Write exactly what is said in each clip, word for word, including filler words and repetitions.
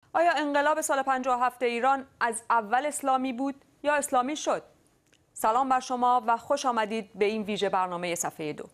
آیا انقلاب سال پنجاه و هفت ایران از اول اسلامی بود یا اسلامی شد؟ سلام بر شما و خوش آمدید به این ویژه برنامه صفحه دو.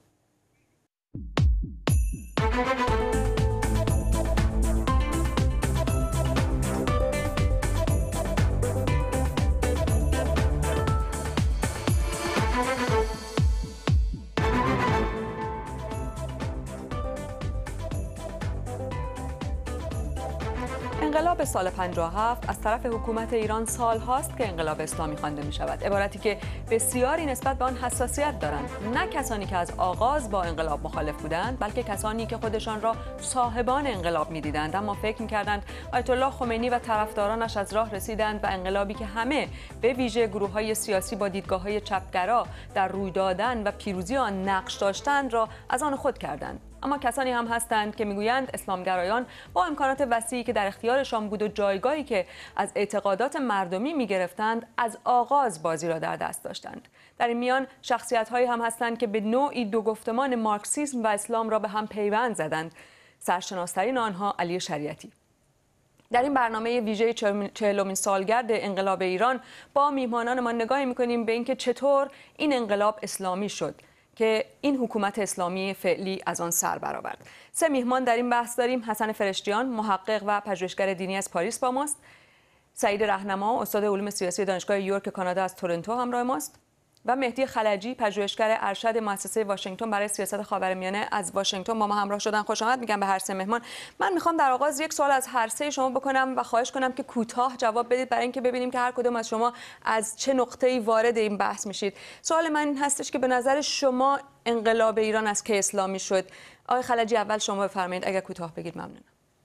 انقلاب سال پنجاه و هفت از طرف حکومت ایران سال هاست که انقلاب اسلامی خوانده می شود. عبارتی که بسیاری نسبت به آن حساسیت دارند. نه کسانی که از آغاز با انقلاب مخالف بودند، بلکه کسانی که خودشان را صاحبان انقلاب می دیدند، اما فکر می کردند آیت الله خمینی و طرفدارانش از راه رسیدند و انقلابی که همه به ویژه گروه های سیاسی با دیدگاه های چپگرا در روی دادن و پیروزی آن نقش داشتند را از آن خود کردند. اما کسانی هم هستند که میگویند اسلامگرایان با امکانات وسیعی که در اختیارشان بود و جایگاهی که از اعتقادات مردمی میگرفتند از آغاز بازی را در دست داشتند. در این میان شخصیت‌هایی هم هستند که به نوعی دو گفتمان مارکسیسم و اسلام را به هم پیوند زدند. سرشناس‌ترین آنها علی شریعتی. در این برنامه ویژه چهلمین سالگرد انقلاب ایران با میهمانان ما نگاهی می‌کنیم به اینکه چطور این انقلاب اسلامی شد که این حکومت اسلامی فعلی از آن سر برآورد. سه میهمان در این بحث داریم: حسن فرشتیان، محقق و پژوهشگر دینی از پاریس با ماست. سعید رهنما، استاد علوم سیاسی دانشگاه یورک کانادا از تورنتو همراه ماست. و مهدی خلجی، پژوهشگر ارشد مؤسسه واشنگتن برای سیاست خاورمیانه از واشنگتن با ما همراه شدن. خوش آمد میگم به هر سه مهمان. من میخوام در آغاز یک سوال از هر سه شما بکنم و خواهش کنم که کوتاه جواب بدید برای اینکه ببینیم که هر کدوم از شما از چه نقطه‌ای وارد این بحث میشید. سوال من این هستش که به نظر شما انقلاب ایران از کی اسلامی شد؟ آقای خلجی اول شما بفرمایید، اگر کوتاه بگید ممنونم.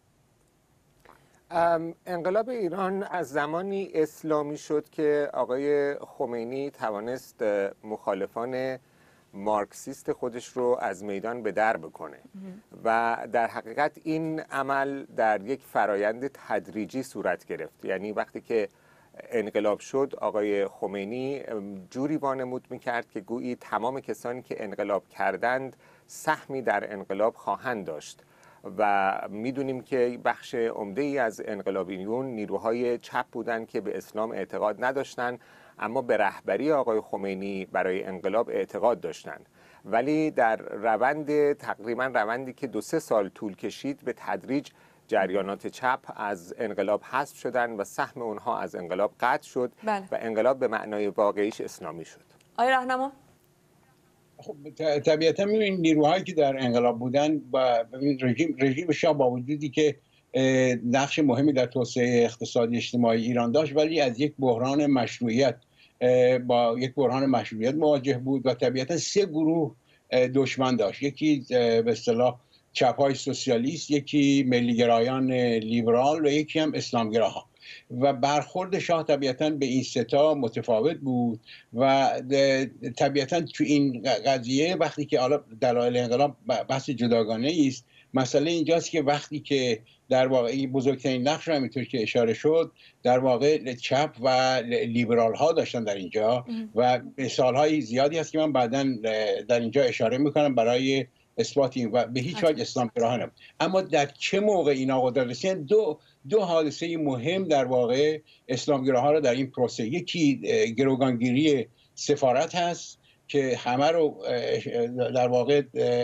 انقلاب ایران از زمانی اسلامی شد که آقای خمینی توانست مخالفان مارکسیست خودش رو از میدان به در بکنه و در حقیقت این عمل در یک فرایند تدریجی صورت گرفت. یعنی وقتی که انقلاب شد آقای خمینی جوری وانمود میکرد که گویی تمام کسانی که انقلاب کردند سهمی در انقلاب خواهند داشت و میدونیم که بخش عمده ای از انقلابیون نیروهای چپ بودند که به اسلام اعتقاد نداشتند اما به رهبری آقای خمینی برای انقلاب اعتقاد داشتند، ولی در روند تقریبا روندی که دو سه سال طول کشید به تدریج جریانات چپ از انقلاب حذف شدند و سهم اونها از انقلاب قطع شد. بله. و انقلاب به معنای واقعیش اسلامی شد. آقای رهنما؟ خب طبیعتا می‌بینید نیروهایی که در انقلاب بودن و رژیم رژیم شاه با وجودی که نقش مهمی در توسعه اقتصادی اجتماعی ایران داشت، ولی از یک بحران مشروعیت با یک بحران مشروعیت مواجه بود و طبیعتا سه گروه دشمن داشت. یکی به اصطلاح چپ‌های سوسیالیست، یکی ملی‌گرایان لیبرال و یکی هم اسلامگراها. و برخورد شاه طبیعتاً به این ستا متفاوت بود و طبیعتاً تو این قضیه وقتی که حالا دلایل انقلاب بحث جداگانه است، مسئله اینجاست که وقتی که در واقع بزرگترین نقش رو همینطور که اشاره شد در واقع چپ و لیبرال ها داشتن در اینجا و مثال های زیادی هست که من بعداً در اینجا اشاره میکنم برای اثبات این و به هیچ وجه اسلام گراه نبود. اما در چه موقع اینا قدرت رسیدن؟ دو دو حادثه مهم در واقع اسلامگراها را در این پروسه، یکی گروگانگیری سفارت هست که همه رو در واقع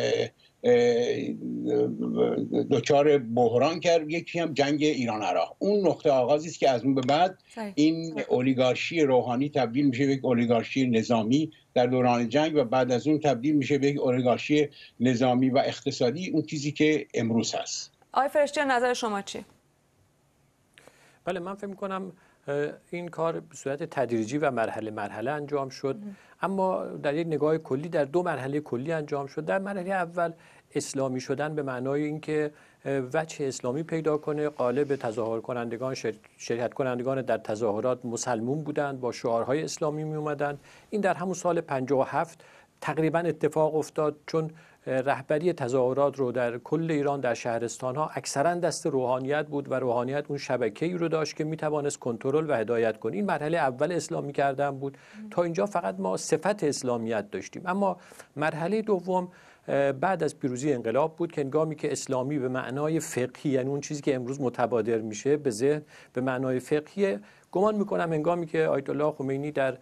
دچار بحران کرد، یکی هم جنگ ایران عراق. اون نقطه آغازی است که از اون به بعد این اولیگارشی روحانی تبدیل میشه به یک اولیگارشی نظامی در دوران جنگ و بعد از اون تبدیل میشه به یک اولیگارشی نظامی و اقتصادی، اون چیزی که امروز هست. آقای فرشتیان نظر شما چی؟ بله، من فکر می‌کنم این کار به صورت تدریجی و مرحله مرحله انجام شد، اما در یک نگاه کلی در دو مرحله کلی انجام شد. در مرحله اول اسلامی شدن به معنای اینکه وجه اسلامی پیدا کنه، غالب تظاهر کنندگان شرکت کنندگان در تظاهرات مسلمون بودند، با شعارهای اسلامی می اومدند. این در همون سال پنجاه و هفت تقریبا اتفاق افتاد، چون رهبری تظاهرات رو در کل ایران در شهرستان ها اکثرا دست روحانیت بود و روحانیت اون شبکه‌ای رو داشت که میتوانست کنترل و هدایت کنه. این مرحله اول اسلامی کردن بود. تا اینجا فقط ما صفت اسلامیت داشتیم. اما مرحله دوم بعد از پیروزی انقلاب بود که هنگامی که اسلامی به معنای فقهی، یعنی اون چیزی که امروز متبادر میشه به ذهن به معنای فقهی، گمان میکنم هنگامی که آیت الله خمینی در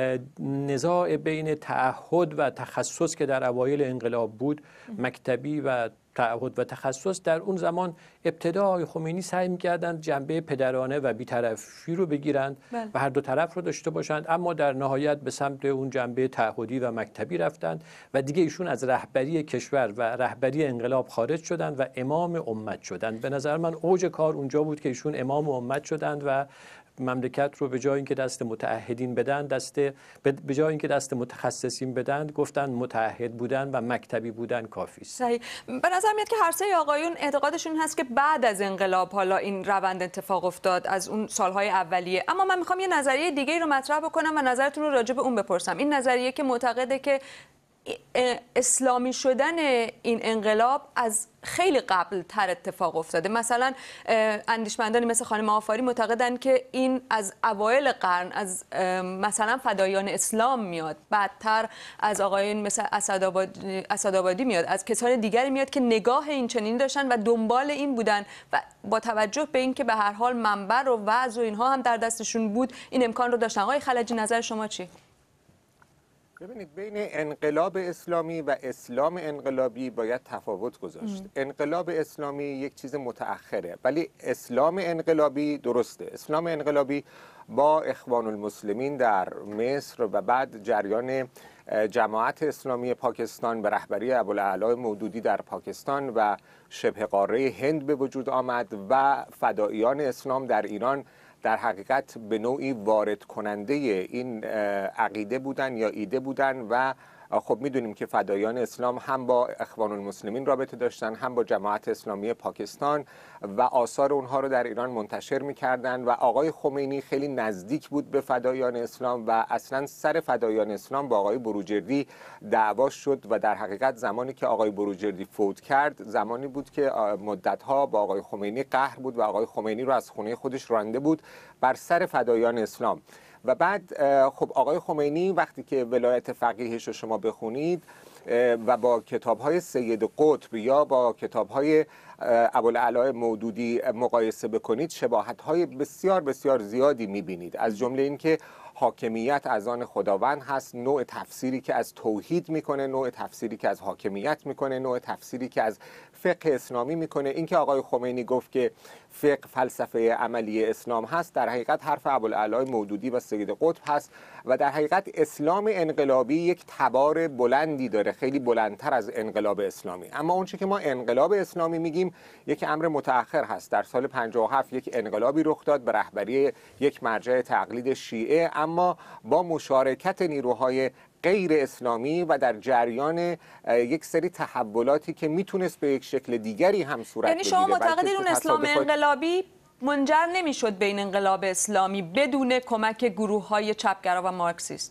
نزاع بین تعهد و تخصص که در اوایل انقلاب بود، مکتبی و تعهد و تخصص، در اون زمان ابتدا آقای خمینی سعی می‌کردند جنبه پدرانه و بی‌طرفی رو بگیرند بله. و هر دو طرف رو داشته باشند، اما در نهایت به سمت اون جنبه تعهدی و مکتبی رفتند و دیگه ایشون از رهبری کشور و رهبری انقلاب خارج شدند و امام امت شدند. به نظر من اوج کار اونجا بود که ایشون امام امت شدند و مملکت رو به جای اینکه دست متعهدین بدن، دست به جای اینکه دست متخصصین بدن، گفتن متعهد بودن و مکتبی بودن کافی است. صحیح. به نظر میاد که هر سه آقایون اعتقادشون هست که بعد از انقلاب حالا این روند اتفاق افتاد از اون سالهای اولیه، اما من میخوام یه نظریه دیگه رو مطرح بکنم و نظرتون رو راجع به اون بپرسم. این نظریه که معتقده که اسلامی شدن این انقلاب از خیلی قبل تر اتفاق افتاده. مثلا اندیشمندانی مثل خانم آفاری معتقدن که این از اوایل قرن از مثلا فدایان اسلام میاد، بعدتر از آقایون مثل اسدآبادی اسدآبادی میاد، از کسان دیگری میاد که نگاه این چنین داشتن و دنبال این بودن و با توجه به اینکه به هر حال منبر و وعظ و اینها هم در دستشون بود این امکان رو داشتن. آقای خلجی نظر شما چی؟ ببینید، بین انقلاب اسلامی و اسلام انقلابی باید تفاوت گذاشت. ام. انقلاب اسلامی یک چیز متأخره، ولی اسلام انقلابی درسته. اسلام انقلابی با اخوان المسلمین در مصر و بعد جریان جماعت اسلامی پاکستان به رهبری ابوالاعلی مودودی در پاکستان و شبه قاره هند به وجود آمد و فداییان اسلام در ایران در حقیقت به نوعی وارد کننده این عقیده بودن یا ایده بودن و خب میدونیم که فدایان اسلام هم با اخوان المسلمین رابطه داشتن، هم با جماعت اسلامی پاکستان و آثار اونها رو در ایران منتشر میکردن و آقای خمینی خیلی نزدیک بود به فدایان اسلام و اصلا سر فدایان اسلام با آقای بروجردی دعوا شد و در حقیقت زمانی که آقای بروجردی فوت کرد زمانی بود که مدتها با آقای خمینی قهر بود و آقای خمینی رو از خونه خودش رانده بود بر سر فدایان اسلام. و بعد خب آقای خمینی وقتی که ولایت فقیهش رو شما بخونید و با کتاب‌های سید قطب یا با کتاب‌های ابوالاعلی مودودی مقایسه بکنید، شباهت‌های بسیار بسیار زیادی می‌بینید. از جمله اینکه حاکمیت از آن خداوند هست، نوع تفسیری که از توحید میکنه، نوع تفسیری که از حاکمیت میکنه، نوع تفسیری که از فقه اسلامی میکنه. اینکه آقای خمینی گفت که فقه فلسفه عملی اسلام هست، در حقیقت حرف ابوالاعلی مودودی و سید قطب هست و در حقیقت اسلام انقلابی یک تبار بلندی داره، خیلی بلندتر از انقلاب اسلامی. اما اون چیزی که ما انقلاب اسلامی میگیم یک امر متأخر هست. در سال پنجاه و هفت یک انقلابی رخ داد به رهبری یک مرجع تقلید شیعه، اما با مشارکت نیروهای غیر اسلامی و در جریان یک سری تحولاتی که میتونست به یک شکل دیگری هم صورت بگیره. یعنی شما معتقدید اون اسلام انقلابی منجر نمیشد به این انقلاب اسلامی بدون کمک گروه‌های چپگرا و مارکسیست؟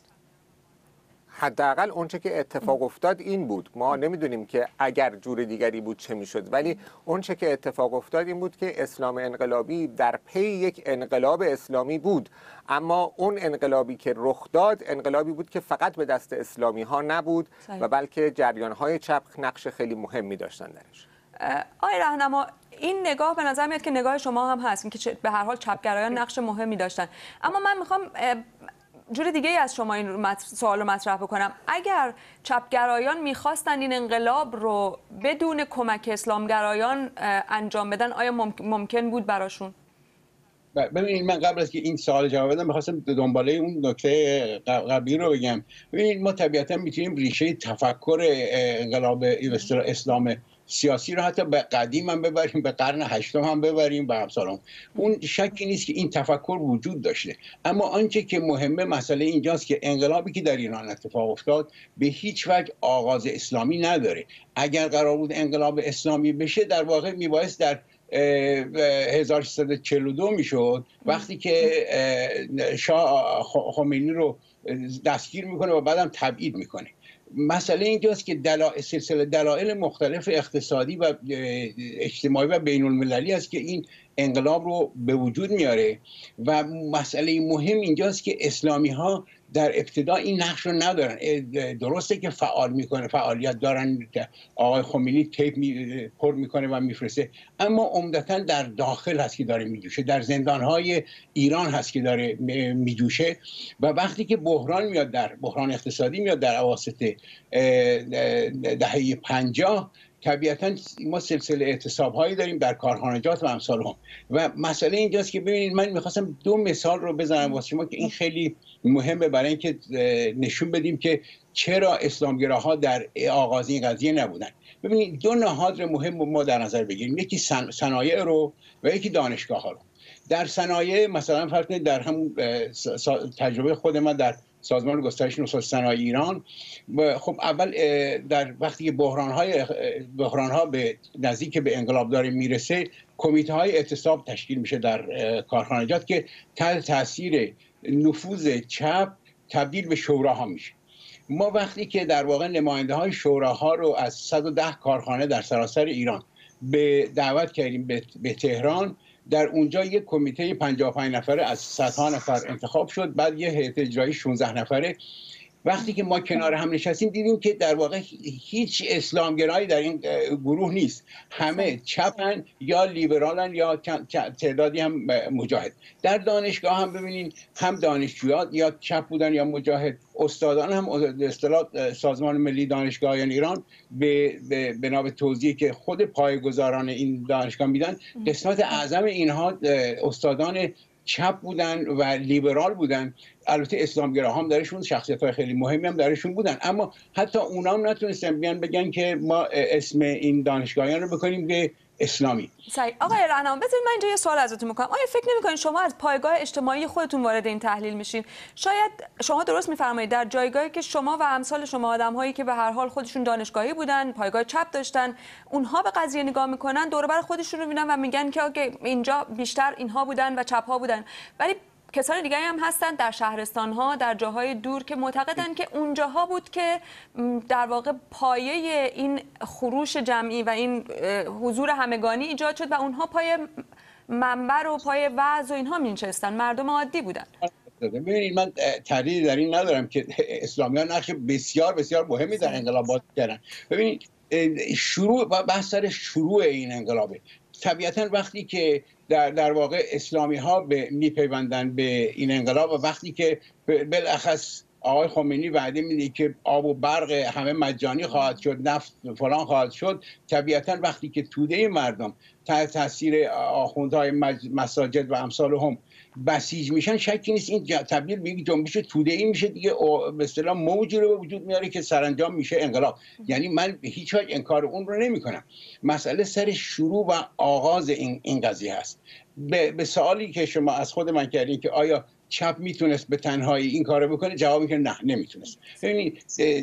حداقل اونچه که اتفاق افتاد این بود. ما نمیدونیم که اگر جور دیگری بود چه میشد، ولی اونچه که اتفاق افتاد این بود که اسلام انقلابی در پی یک انقلاب اسلامی بود، اما اون انقلابی که رخ داد انقلابی بود که فقط به دست اسلامی ها نبود صحیح. و بلکه جریان های چپ نقش خیلی مهمی داشتن درش. آقای رهنما، این نگاه به نظر میاد که نگاه شما هم هست که به هر حال چپگرایان نقش مهمی داشتن، اما من میخوام جور دیگه ای از شما این سوال رو مطرح بکنم. اگر چپگرایان میخواستن این انقلاب رو بدون کمک اسلامگرایان انجام بدن، آیا ممکن بود براشون؟ ببینید، من قبل از که این سوال جواب بدم می‌خواستم دنباله اون نکته قبلی رو بگم. ببینید، ما طبیعتا میتونیم ریشه تفکر انقلاب اسلام سیاسی رو حتی به قدیم هم ببریم، به قرن هشتم هم ببریم، به امثال اون شکی نیست که این تفکر وجود داشته. اما آنچه که مهمه مسئله اینجاست که انقلابی که در ایران اتفاق افتاد به هیچ وجه آغاز اسلامی نداره. اگر قرار بود انقلاب اسلامی بشه، در واقع میبایست در هزار و سیصد و چهل و دو میشد، وقتی که شاه خمینی رو دستگیر میکنه و بعدم تبعید میکنه. مسئله اینجاست که دلایل سلسله دلایل مختلف اقتصادی و اجتماعی و بین المللی است که این انقلاب رو به وجود میاره و مسئله مهم اینجاست که اسلامی ها در ابتدا این نقش رو ندارن. درسته که فعال میکنه، فعالیت دارن، آقای خمینی تیپ می پر میکنه و میفرسته، اما عمدتا در داخل هست که داره میجوشه، در زندانهای ایران هست که داره میجوشه و وقتی که بحران میاد، در بحران اقتصادی میاد در اواسط دهه پنجاه، طبیعتا ما سلسله اعتصاب هایی داریم در کارخانجات و امثال هم و مسئله اینجاست که ببینید من میخواستم دو مثال رو بزنم واسه شما که این خیلی مهمه برای اینکه نشون بدیم که چرا اسلامگراها در آغاز این قضیه نبودن. ببینید دو نهاد مهم ما در نظر بگیریم، یکی صنایع رو و یکی دانشگاه ها رو. در صنایع مثلا فرض کنید در هم تجربه خود من در سازمان گسترش نوساز صنایع ایران، خب اول در وقتی که بحران های بحران ها به نزدیک به انقلاب داره میرسه، کمیته های اعتصاب تشکیل میشه در کارخانجات که تحت تاثیر نفوذ چپ تبدیل به شوراها میشه. ما وقتی که در واقع نماینده های شوراها رو از صد و ده کارخانه در سراسر ایران به دعوت کردیم به, به تهران، در اونجا یک کمیته پنجاه و پنج نفره از صدها نفر انتخاب شد، بعد یه هیئت اجرایی شانزده نفره. وقتی که ما کنار هم نشستیم دیدیم که در واقع هیچ اسلامگرایی در این گروه نیست، همه چپن یا لیبرالن یا تعدادی هم مجاهد. در دانشگاه هم ببینین هم دانشجویان یا چپ بودن یا مجاهد، استادان هم به اصطلاح سازمان ملی دانشگاهیان ایران به بنا به توضیحی که خود پایه‌گذاران این دانشگاه میدن، قسمت اعظم اینها استادان چپ بودن و لیبرال بودن. البته اسلامگراها هم درشون شخصیت‌های خیلی مهمی هم درشون بودن، اما حتی اونا هم نتونستن بیان بگن که ما اسم این دانشگاهیان رو بکنیم به اسلامی. صحیح. آقای رهنام بذارید من اینجا یه سوال ازتون میکنم. آیا فکر نمی‌کنید شما از پایگاه اجتماعی خودتون وارد این تحلیل میشین؟ شاید شما درست میفرمایید در جایگاهی که شما و امثال شما آدم‌هایی که به هر حال خودشون دانشگاهی بودن، پایگاه چپ داشتن، اونها به قضیه نگاه میکنن، دور و بر خودشون رو میبینن و میگن که آگه اینجا بیشتر اینها بودن و چپ‌ها بودن. ولی کسان دیگه هم هستن در شهرستان‌ها، در جاهای دور که معتقدن که اونجاها بود که در واقع پایه این خروش جمعی و این حضور همگانی ایجاد شد و اونها پای منبر و پای وعظ و اینها می‌نشستن، مردم عادی بودن. ببینید من تردیدی در این ندارم که اسلامیان نقش بسیار بسیار مهمی در انقلابات کردن. ببینید شروع بحث سر شروع این انقلابه. طبیعتا وقتی که در در واقع اسلامی ها به میپیوندن به این انقلاب و وقتی که بالاخص آقای خمینی وعده میده که آب و برق همه مجانی خواهد شد، نفت فلان خواهد شد، طبیعتا وقتی که توده مردم تحت تاثیر آخوندهای مساجد و امثال هم بسیج میشن، شکی نیست این تبدیل به یک جنبش توده‌ای میشه دیگه، به اصطلاح موجی رو به وجود میاره که سرانجام میشه انقلاب. یعنی من هیچ وجه انکار اون رو نمیکنم، مسئله سر شروع و آغاز این این قضیه هست. به, به سوالی که شما از خود من کردین که آیا چپ میتونست به تنهایی این کارو بکنه، جوابی که نه نمیتونست. ببینید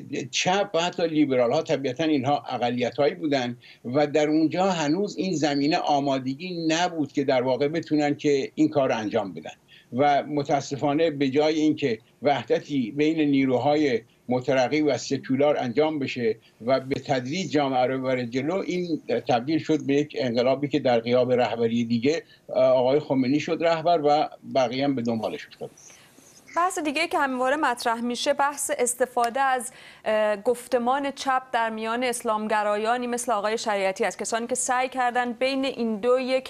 چپ و حتی لیبرال ها طبیعتا اینها اقلیت هایی بودن و در اونجا هنوز این زمینه آمادگی نبود که در واقع بتونن که این کار رو انجام بدن و متاسفانه به جای اینکه وحدتی بین نیروهای مترقی و سکولار انجام بشه و به تدریج جامعه رو ببره جلو، این تبدیل شد به یک انقلابی که در غیاب رهبری دیگه آقای خمینی شد رهبر و بقیه هم به دنبالش افتاد. بحث دیگه که همواره مطرح میشه بحث استفاده از گفتمان چپ در میان اسلامگرایانی مثل آقای شریعتی است، کسانی که سعی کردن بین این دو یک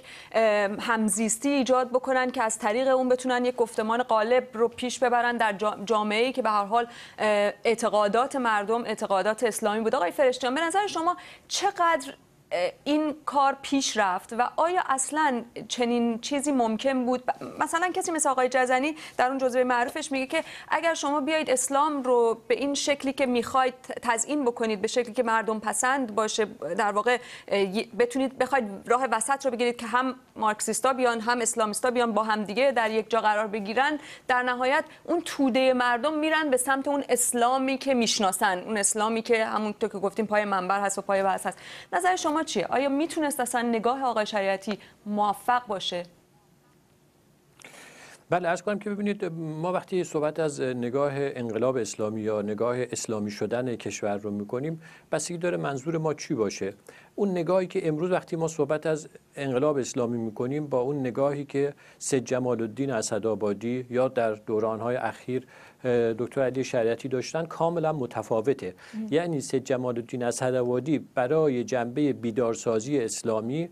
همزیستی ایجاد بکنن که از طریق اون بتونن یک گفتمان غالب رو پیش ببرن در جامعه‌ای که به هر حال اعتقادات مردم اعتقادات اسلامی بود. آقای فرشتیان، به نظر شما چقدر این کار پیش رفت و آیا اصلا چنین چیزی ممکن بود؟ مثلا کسی مثل آقای جزنی در اون جزوه معروفش میگه که اگر شما بیایید اسلام رو به این شکلی که میخواید تزیین بکنید، به شکلی که مردم پسند باشه، در واقع بتونید بخواید راه وسط رو بگیرید که هم مارکسیستا بیان هم اسلامیستا بیان با هم دیگه در یک جا قرار بگیرن، در نهایت اون توده مردم میرن به سمت اون اسلامی که میشناسن، اون اسلامی که همونطور که گفتیم پای منبر هست و پای وعظ هست. نظر شما چیه؟ آیا میتونست اصلا نگاه آقای شریعتی موفق باشه؟ بله، عرض کنم که ببینید، ما وقتی صحبت از نگاه انقلاب اسلامی یا نگاه اسلامی شدن کشور رو میکنیم، بستگی داره منظور ما چی باشه. اون نگاهی که امروز وقتی ما صحبت از انقلاب اسلامی میکنیم با اون نگاهی که سید جمال الدین اسدآبادی یا در دورانهای اخیر دکتر علی شریعتی داشتن کاملا متفاوته. ام. یعنی سید جمال الدین اسدآبادی برای جنبه بیدارسازی اسلامی،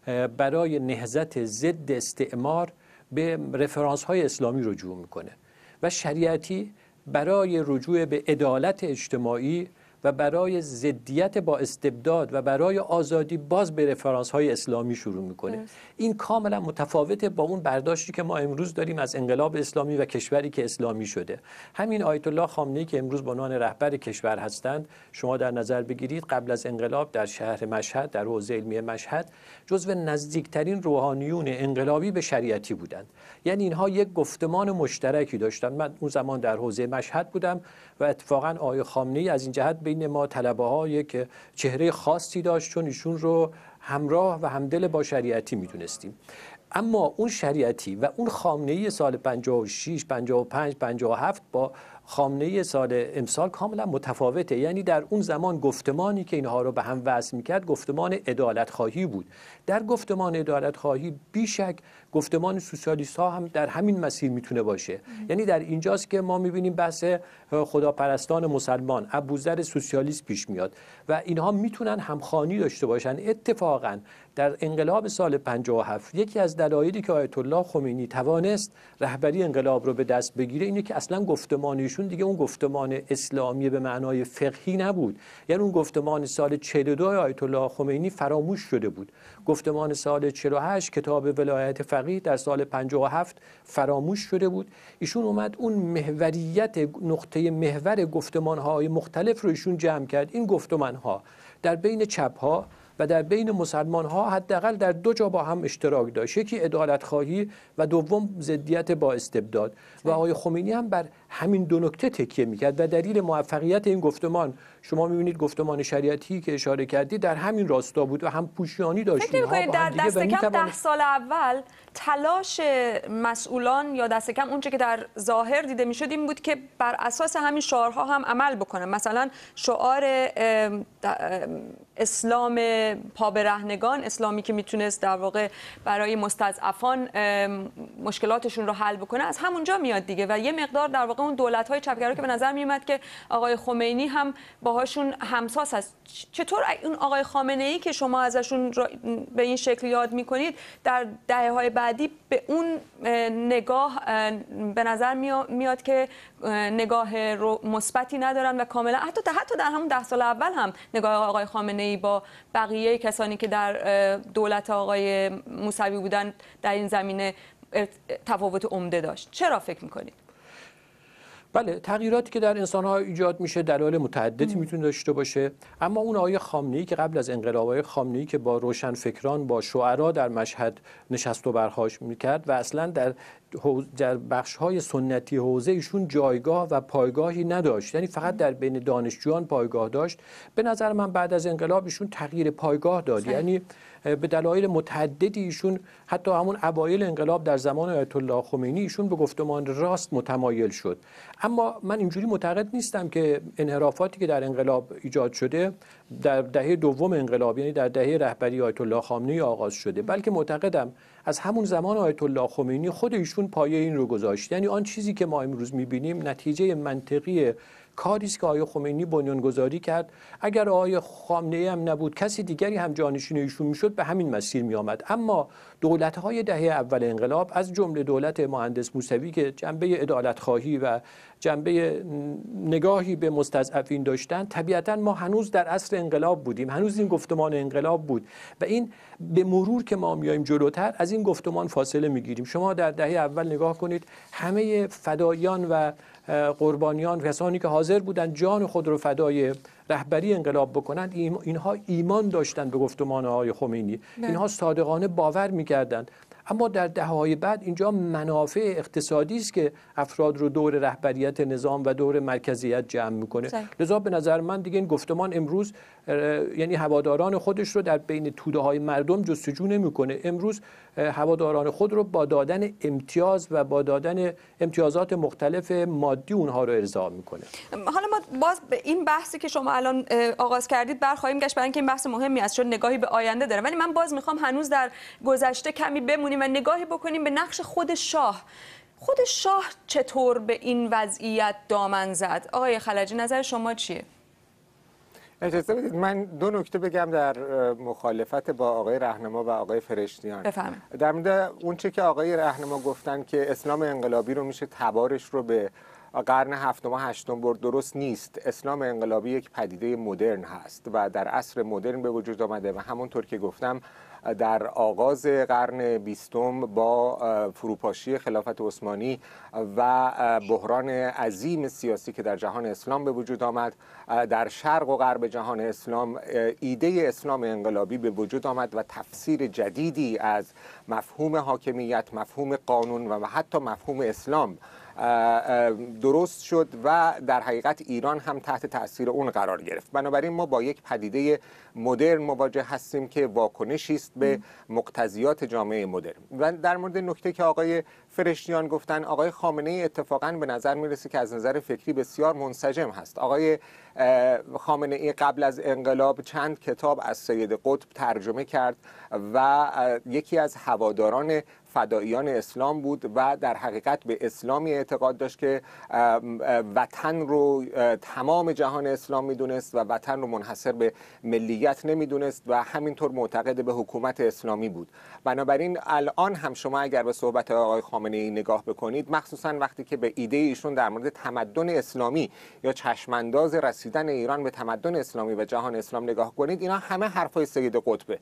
برای نهضت ضد استعمار به رفرانس های اسلامی رجوع میکنه و شریعتی برای رجوع به عدالت اجتماعی و برای ضدیت با استبداد و برای آزادی باز به رفرانس های اسلامی شروع میکنه. yes. این کاملا متفاوته با اون برداشتی که ما امروز داریم از انقلاب اسلامی و کشوری که اسلامی شده. همین آیت الله خامنه‌ای که امروز به عنوان رهبر کشور هستند، شما در نظر بگیرید قبل از انقلاب در شهر مشهد، در حوزه علمی مشهد، جزو نزدیکترین روحانیون انقلابی به شریعتی بودند. یعنی اینها یک گفتمان مشترکی داشتن. من اون زمان در حوزه مشهد بودم و اتفاقا آقای خامنه‌ای از این جهت بین ما طلبه‌ها یک چهره خاصی داشت، چون ایشون رو همراه و همدل با شریعتی میدونستیم. اما اون شریعتی و اون خامنه‌ای سال پنجاه و شش، پنجاه و پنج، پنجاه و هفت با خامنه‌ای سال امسال کاملا متفاوته. یعنی در اون زمان گفتمانی که اینها رو به هم وصل میکرد گفتمان عدالت خواهی بود. در گفتمان عدالت خواهی بیشک گفتمان سوسیالیست ها هم در همین مسیر میتونه باشه. ام. یعنی در اینجاست که ما میبینیم بحث خداپرستان مسلمان، ابوذر سوسیالیست پیش میاد و اینها میتونن همخوانی داشته باشن. اتفاقا در انقلاب سال پنجاه و هفت یکی از دلایلی که آیت الله خمینی توانست رهبری انقلاب رو به دست بگیره اینه که اصلا گفتمانشون دیگه اون گفتمان اسلامی به معنای فقهی نبود. یعنی اون گفتمان سال چهل و دو آیت الله خمینی فراموش شده بود. گفتمان سال چهل و هشت کتاب ولایت فقیه در سال پنجاه و هفت فراموش شده بود. ایشون اومد اون محوریت، نقطه محور گفتمان‌های مختلف رو ایشون جمع کرد. این گفتمان‌ها در بین چپ‌ها و در بین مسلمان‌ها حداقل در دو جا با هم اشتراک داشت. یکی عدالت خواهی و دوم ضدیت با استبداد. و آقای خمینی هم بر همین دو نکته تکیه میکرد و دلیل موفقیت این گفتمان شما میبینید گفتمان شریعتی که اشاره کردی در همین راستا بود و هم پوشیانی داشت. فکر می‌کنید در دست کم ده سال اول تلاش مسئولان یا دست کم اونچه که در ظاهر دیده میشد این بود که بر اساس همین شعارها هم عمل بکنه؟ مثلا شعار اسلام پابرهنگان، اسلامی که میتونست در واقع برای مستضعفان مشکلاتشون رو حل بکنه، از همونجا میاد دیگه. و یه مقدار در واقع اون دولت‌های چپگرا که به نظر میومد که آقای خمینی هم باهاشون همساس است. چطور اون آقای خامنه‌ای که شما ازشون به این شکل یاد میکنید در دهه‌های بعدی به اون نگاه به نظر میاد که نگاه مثبتی ندارن و کاملا حتی حتی در همون ده سال اول هم نگاه آقای خامنه‌ای با بقیه کسانی که در دولت آقای موسوی بودن در این زمینه تفاوت عمده داشت. چرا فکر میکنید؟ بله، تغییراتی که در انسان‌ها ایجاد میشه دلایل متعددی میتونه داشته باشه، اما اون آقای خامنه‌ای که قبل از انقلاب، آقای خامنه‌ای که با روشنفکران، با شعرا در مشهد نشست و برخاست میکرد و اصلا در در بخش‌های سنتی حوزه ایشون جایگاه و پایگاهی نداشت، یعنی فقط در بین دانشجویان پایگاه داشت. به نظر من بعد از انقلاب ایشون تغییر پایگاه داد، یعنی به دلایل متعددی ایشون حتی همون اوایل انقلاب در زمان آیت الله خمینی ایشون به گفتمان راست متمایل شد. اما من اینجوری معتقد نیستم که انحرافاتی که در انقلاب ایجاد شده در دهه دوم انقلاب، یعنی در دهه رهبری آیت الله خامنه‌ای آغاز شده، بلکه معتقدم از همون زمان آیت الله خمینی خود ایشون پایه این رو گذاشت. یعنی آن چیزی که ما امروز می‌بینیم نتیجه منطقی کاری است که آقای خمینی بنیانگذاری کرد. اگر آقای خامنه‌ای هم نبود، کسی دیگری هم جانشین ایشون میشد، به همین مسیر میآمد. اما دولت‌های دهه اول انقلاب از جمله دولت مهندس موسوی که جنبه عدالت خواهی و جنبه نگاهی به مستضعفین داشتن، طبیعتاً ما هنوز در عصر انقلاب بودیم، هنوز این گفتمان انقلاب بود و این به مرور که ما میایم جلوتر از این گفتمان فاصله میگیریم. شما در دهه اول نگاه کنید، همه فدایان و قربانیان، کسانی که حاضر بودند جان خود رو فدای رهبری انقلاب بکنند، اینها ایمان داشتند به گفتمان آقای خمینی، اینها صادقانه باور میکردند. اما در دهه‌های بعد اینجا منافع اقتصادی است که افراد رو دور رهبریت نظام و دور مرکزیت جمع میکنه. لذا به نظر من دیگه این گفتمان امروز یعنی هواداران خودش رو در بین توده های مردم جستجو نمیکنه. امروز هواداران خود رو با دادن امتیاز و با دادن امتیازات مختلف مادی اونها رو ارضا میکنه. حالا ما باز به این بحثی که شما الان آغاز کردید برخواهیم گشت، برای اینکه این بحث مهمی است چون نگاهی به آینده داره، ولی من باز میخوام هنوز در گذشته کمی بمونیم و نگاهی بکنیم به نقش خود شاه. خود شاه چطور به این وضعیت دامن زد؟ آقای خلجی نظر شما چیه؟ اجازه بدید من دو نکته بگم در مخالفت با آقای رهنما و آقای فرشتیان. بفرمایید. در مورد اون چه که آقای رهنما گفتن که اسلام انقلابی رو میشه تبارش رو به قرن هفتم و هشتم برد، درست نیست. اسلام انقلابی یک پدیده مدرن هست و در عصر مدرن به وجود آمده و همونطور که گفتم در آغاز قرن بیستم با فروپاشی خلافت عثمانی و بحران عظیم سیاسی که در جهان اسلام به وجود آمد، در شرق و غرب جهان اسلام ایده اسلام انقلابی به وجود آمد و تفسیر جدیدی از مفهوم حاکمیت، مفهوم قانون و حتی مفهوم اسلام درست شد و در حقیقت ایران هم تحت تأثیر اون قرار گرفت. بنابراین ما با یک پدیده مدرن مواجه هستیم که واکنشی است به مقتضیات جامعه مدرن. و در مورد نکته که آقای فرشتیان گفتن، آقای خامنه ای اتفاقاً به نظر میرسه که از نظر فکری بسیار منسجم هست. آقای خامنه ای قبل از انقلاب چند کتاب از سید قطب ترجمه کرد و یکی از هواداران فداییان اسلام بود و در حقیقت به اسلامی اعتقاد داشت که وطن رو تمام جهان اسلام میدونست و وطن رو منحصر به ملیت نمیدونست و همینطور معتقد به حکومت اسلامی بود. بنابراین الان هم شما اگر به صحبت آقای خامنه ای نگاه بکنید، مخصوصا وقتی که به ایده ایشون در مورد تمدن اسلامی یا چشمانداز رسیدن ایران به تمدن اسلامی و جهان اسلام نگاه کنید، اینا همه حرفای سید قطبه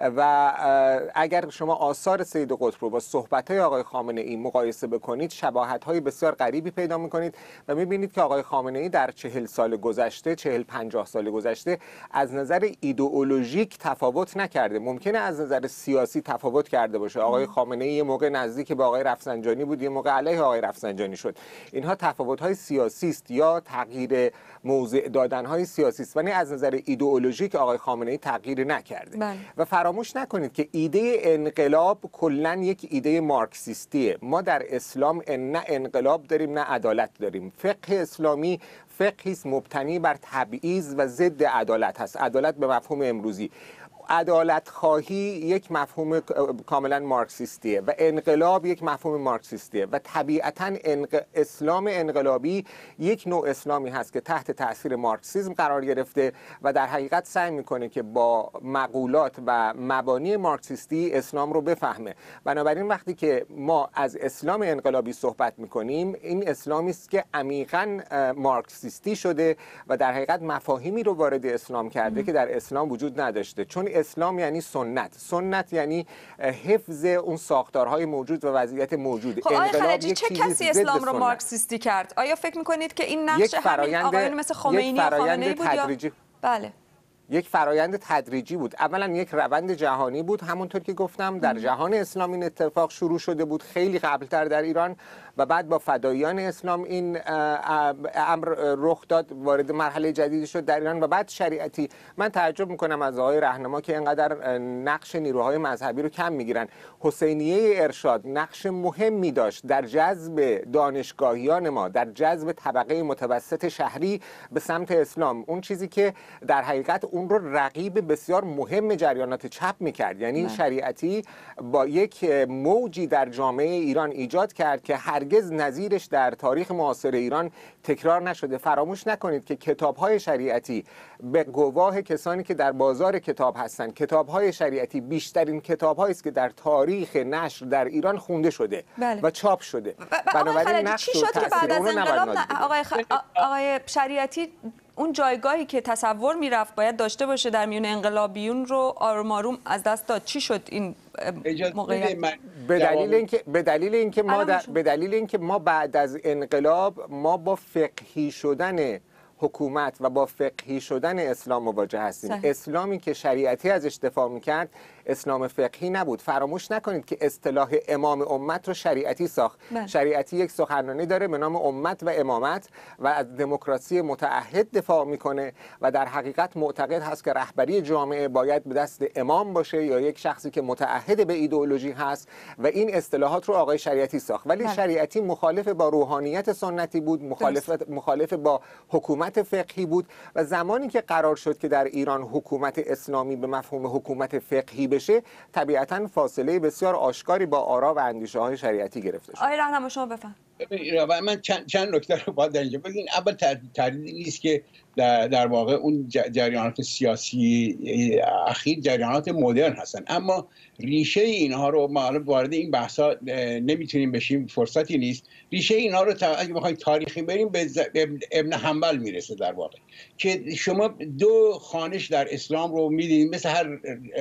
و اگر شما آثار سید قطب رو با صحبت‌های آقای خامنه ای مقایسه بکنید، شباهت‌های بسیار غریبی پیدا می‌کنید و می‌بینید که آقای خامنه ای در چهل سال گذشته، چهل پنجاه سال گذشته از نظر ایدئولوژیک تفاوت نکرده. ممکنه از نظر سیاسی تفاوت کرده باشه. آقای خامنه ای یه موقع نزدیک به آقای رفسنجانی بود، یه موقع علیه آقای رفسنجانی شد. اینها تفاوت‌های سیاسی است یا تغییر موضع دادن‌های سیاسی است، ولی از نظر ایدئولوژیک آقای خامنه ای تغییر نکرده. بله. و فراموش نکنید که ایده انقلاب کلاً یک ایده مارکسیستیه. ما در اسلام نه انقلاب داریم نه عدالت داریم. فقه اسلامی فقهی است مبتنی بر تبعیض و ضد عدالت هست. عدالت به مفهوم امروزی، عدالت خواهی یک مفهوم کاملا مارکسیستیه و انقلاب یک مفهوم مارکسیستیه و طبیعتا انق... اسلام انقلابی یک نوع اسلامی هست که تحت تاثیر مارکسیسم قرار گرفته و در حقیقت سعی میکنه که با مقولات و مبانی مارکسیستی اسلام رو بفهمه. بنابراین وقتی که ما از اسلام انقلابی صحبت میکنیم، این اسلامی است که عمیقا مارکسیستی شده و در حقیقت مفاهیمی رو وارد اسلام کرده ام. که در اسلام وجود نداشته. چون اسلام یعنی سنت، سنت یعنی حفظ اون ساختارهای موجود و وضعیت موجود. خب آقای خلجی چه کسی اسلام رو مارکسیستی کرد؟ آیا فکر میکنید که این نقش همین آقایان مثل خمینی و خامنه‌ای بود یا؟ بله. یک فرایند تدریجی بود. اولا یک روند جهانی بود، همونطور که گفتم در جهان اسلام این اتفاق شروع شده بود خیلی قبلتر در ایران و بعد با فداییان اسلام این امر رخ داد، وارد مرحله جدیدی شد در ایران و بعد شریعتی. من تعجب میکنم از آقای رهنما که اینقدر نقش نیروهای مذهبی رو کم میگیرن. حسینیه ارشاد نقش مهمی داشت در جذب دانشگاهیان ما، در جذب طبقه متوسط شهری به سمت اسلام. اون چیزی که در حقیقت اون رو رقیب بسیار مهم جریانات چپ میکرد. یعنی شریعتی با یک موجی در جامعه ایران ایجاد کرد که هرگز نظیرش در تاریخ معاصر ایران تکرار نشده. فراموش نکنید که کتاب‌های شریعتی به گواه کسانی که در بازار کتاب هستند، کتاب‌های شریعتی بیشترین کتاب‌هایی است که در تاریخ نشر در ایران خونده شده بله. و چاپ شده. بنابراین نقش چی شد که بعد از انقلاب آقای, خ... آقای شریعتی اون جایگاهی که تصور میرفت باید داشته باشه در میون انقلابیون رو آروم آروم از دست داد؟ چی شد این موقعیت؟ به دلیل اینکه به دلیل اینکه ما در... به دلیل اینکه ما بعد از انقلاب ما با فقهی شدن حکومت و با فقهی شدن اسلام مواجه هستیم. صحیح. اسلامی که شریعتی ازش دفاع میکرد اسلام فقهی نبود. فراموش نکنید که اصطلاح امام امت رو شریعتی ساخت. بله. شریعتی یک سخنرانی داره به نام امت و امامت و از دموکراسی متعهد دفاع میکنه و در حقیقت معتقد هست که رهبری جامعه باید به دست امام باشه یا یک شخصی که متعهد به ایدئولوژی هست و این اصطلاحات رو آقای شریعتی ساخت. ولی بله. شریعتی مخالف با روحانیت سنتی بود، مخالف مخالف با حکومت فقهی بود و زمانی که قرار شد که در ایران حکومت اسلامی به مفهوم حکومت فقهی بشه، طبیعتاً فاصله بسیار آشکاری با آرا و اندیشه های شریعتی گرفته شد. آقای راهنما شما بفهم. من چند چند نکته رو باید در اینجا بگیم. اول تردیدی نیست که در, در واقع اون جریانات سیاسی اخیر جریانات مدرن هستن، اما ریشه اینها رو ما وارد این بحثا نمیتونیم بشیم، فرصتی نیست. ریشه اینها رو اگه بخوایم تاریخی بریم به ابن حنبل میرسه در واقع، که شما دو خوانش در اسلام رو میدید مثل هر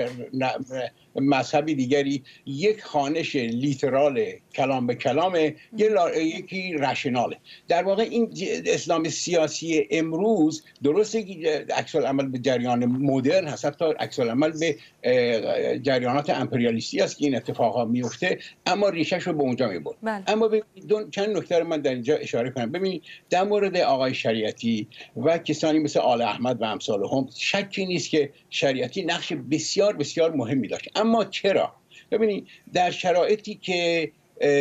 مذهبی دیگری، یک خوانش لیترال کلام به کلامه، یکی رشناله. در واقع این اسلام سیاسی امروز درسته که عکس العمل به جریان مدرن هست، حتی عکس العمل به جریانات امپریالیستی است که این اتفاقا میفته، اما ریشش رو به اونجا میبرد. اما ببینید چند نکته رو من در اینجا اشاره کنم. ببینید در مورد آقای شریعتی و کسانی مثل آل احمد و امثالهم شکی نیست که شریعتی نقش بسیار بسیار مهمی داشت. اما چرا؟ ببینید در شرایطی که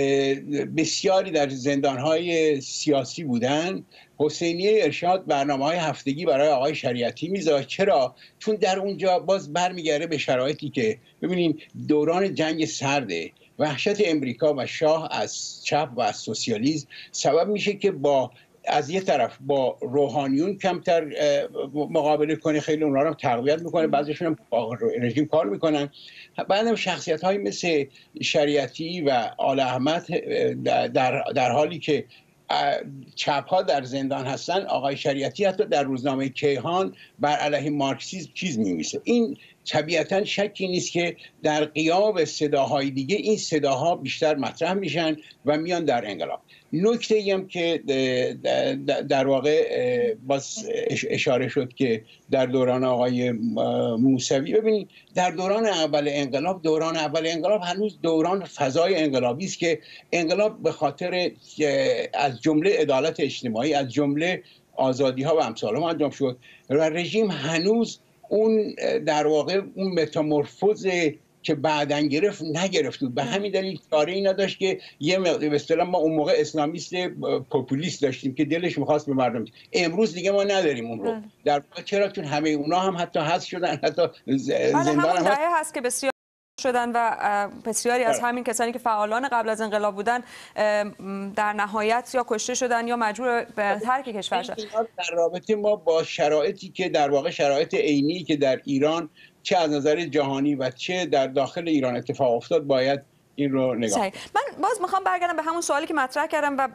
بسیاری در زندانهای سیاسی بودن، حسینیه ارشاد برنامه‌های هفتگی برای آقای شریعتی میذاشت. چرا؟ چون در اونجا باز برمیگرده به شرایطی که ببینید دوران جنگ سرده، وحشت امریکا و شاه از چپ و از سوسیالیسم سبب میشه که با از یه طرف با روحانیون کمتر مقابله کنه، خیلی اونها رو تقویت میکنه، بعضیشون هم با رژیم کار میکنن. بعدم شخصیت های مثل شریعتی و آل احمد در, در حالی که چپ ها در زندان هستن، آقای شریعتی حتی در روزنامه کیهان بر علیه مارکسیسم چیز می‌نویسه. این طبیعتاً شکی نیست که در غیاب صداهای دیگه این صداها بیشتر مطرح میشن و میان در انقلاب. نکته ای هم که در واقع باز اشاره شد که در دوران آقای موسوی، ببینید در دوران اول انقلاب دوران اول انقلاب هنوز دوران فضای انقلابی است که انقلاب به خاطر از جمله عدالت اجتماعی، از جمله آزادی ها و امثال ها انجام شد و رژیم هنوز اون در واقع اون متامورفوز که بعدن گرفت نگرفت. به همین دلیل چاره‌ای نداشت که یه به اصطلاح ما اون موقع اسلامیست پاپولیست داشتیم که دلش می‌خواست به مردم. امروز دیگه ما نداریم اون رو. در واقع چرا؟ چون همه اونا هم حتی حذف شدن، حتی زندان هم دهه هست که بسیار شدن و بسیاری از همین کسانی که فعالان قبل از انقلاب بودن در نهایت یا کشته شدن یا مجبور به ترک کشور شدن. در رابطه ما با شرایطی که در واقع شرایط عینی که در ایران چه از نظر جهانی و چه در داخل ایران اتفاق افتاد باید این رو نگاه. من باز میخوام برگردم به همون سوالی که مطرح کردم و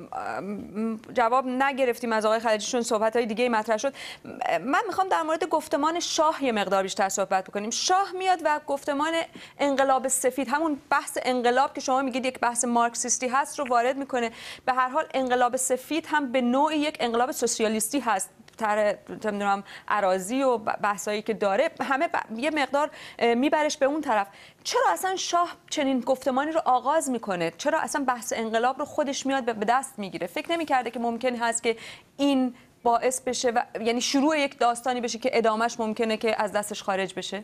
جواب نگرفتیم از آقای خلیجی چون صحبت‌های دیگه مطرح شد. من میخوام در مورد گفتمان شاه یه مقدار بیشتر صحبت بکنیم. شاه میاد و گفتمان انقلاب سفید، همون بحث انقلاب که شما میگید یک بحث مارکسیستی هست رو وارد میکنه. به هر حال انقلاب سفید هم به نوعی یک انقلاب سوسیالیستی هست. تر نمیدونم اراضی و بحثایی که داره همه یه مقدار میبرش به اون طرف. چرا اصلا شاه چنین گفتمانی رو آغاز میکنه؟ چرا اصلا بحث انقلاب رو خودش میاد به دست میگیره؟ فکر نمیکرده که ممکن هست که این باعث بشه و یعنی شروع یک داستانی بشه که ادامش ممکنه که از دستش خارج بشه؟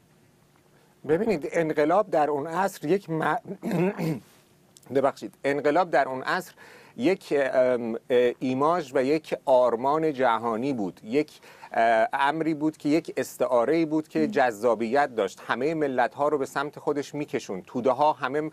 ببینید انقلاب در اون عصر یک م... ببخشید انقلاب در اون عصر یک ایماژ و یک آرمان جهانی بود، یک امری بود که یک استعاره‌ای بود که جذابیت داشت، همه ملت‌ها رو به سمت خودش می‌کشوند. توده ها همه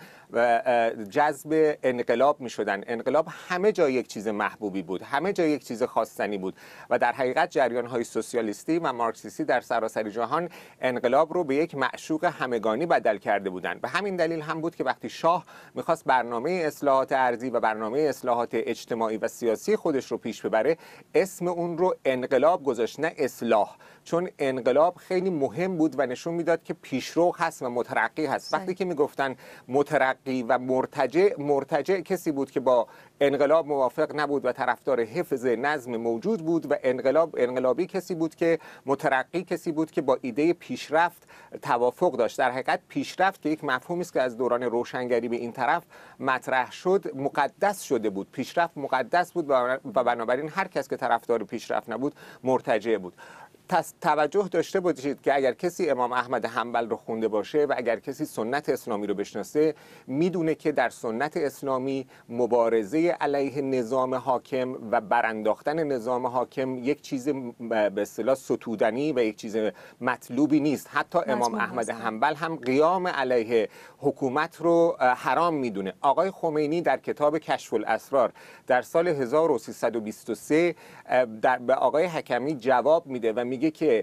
جذب انقلاب می‌شدن. انقلاب همه جا یک چیز محبوبی بود، همه جا یک چیز خواستنی بود و در حقیقت جریان‌های سوسیالیستی و مارکسیستی در سراسر جهان انقلاب رو به یک معشوق همگانی بدل کرده بودند. به همین دلیل هم بود که وقتی شاه می‌خواست برنامه اصلاحات ارضی و برنامه اصلاحات اجتماعی و سیاسی خودش رو پیش ببره، اسم اون رو انقلاب گذاشت، نه اصلاح، چون انقلاب خیلی مهم بود و نشون میداد که پیشرو هست و مترقی هست. وقتی که میگفتن مترقی و مرتجع، مرتجع کسی بود که با انقلاب موافق نبود و طرفدار حفظ نظم موجود بود، و انقلاب انقلابی کسی بود که مترقی کسی بود که با ایده پیشرفت توافق داشت. در حقیقت پیشرفت که یک مفهومی است که از دوران روشنگری به این طرف مطرح شد، مقدس شده بود. پیشرفت مقدس بود و بنابراین هر کس که طرفدار پیشرفت نبود مرتجع بود. توجه داشته باشید که اگر کسی امام احمد حنبل رو خونده باشه و اگر کسی سنت اسلامی رو بشناسه، میدونه که در سنت اسلامی مبارزه علیه نظام حاکم و برانداختن نظام حاکم یک چیز به اصطلاح ستودنی و یک چیز مطلوبی نیست. حتی امام احمد حنبل هم قیام علیه حکومت رو حرام میدونه. آقای خمینی در کتاب کشف الاسرار در سال هزار و سیصد و بیست و سه در به آقای حکمی جواب میده و میگه که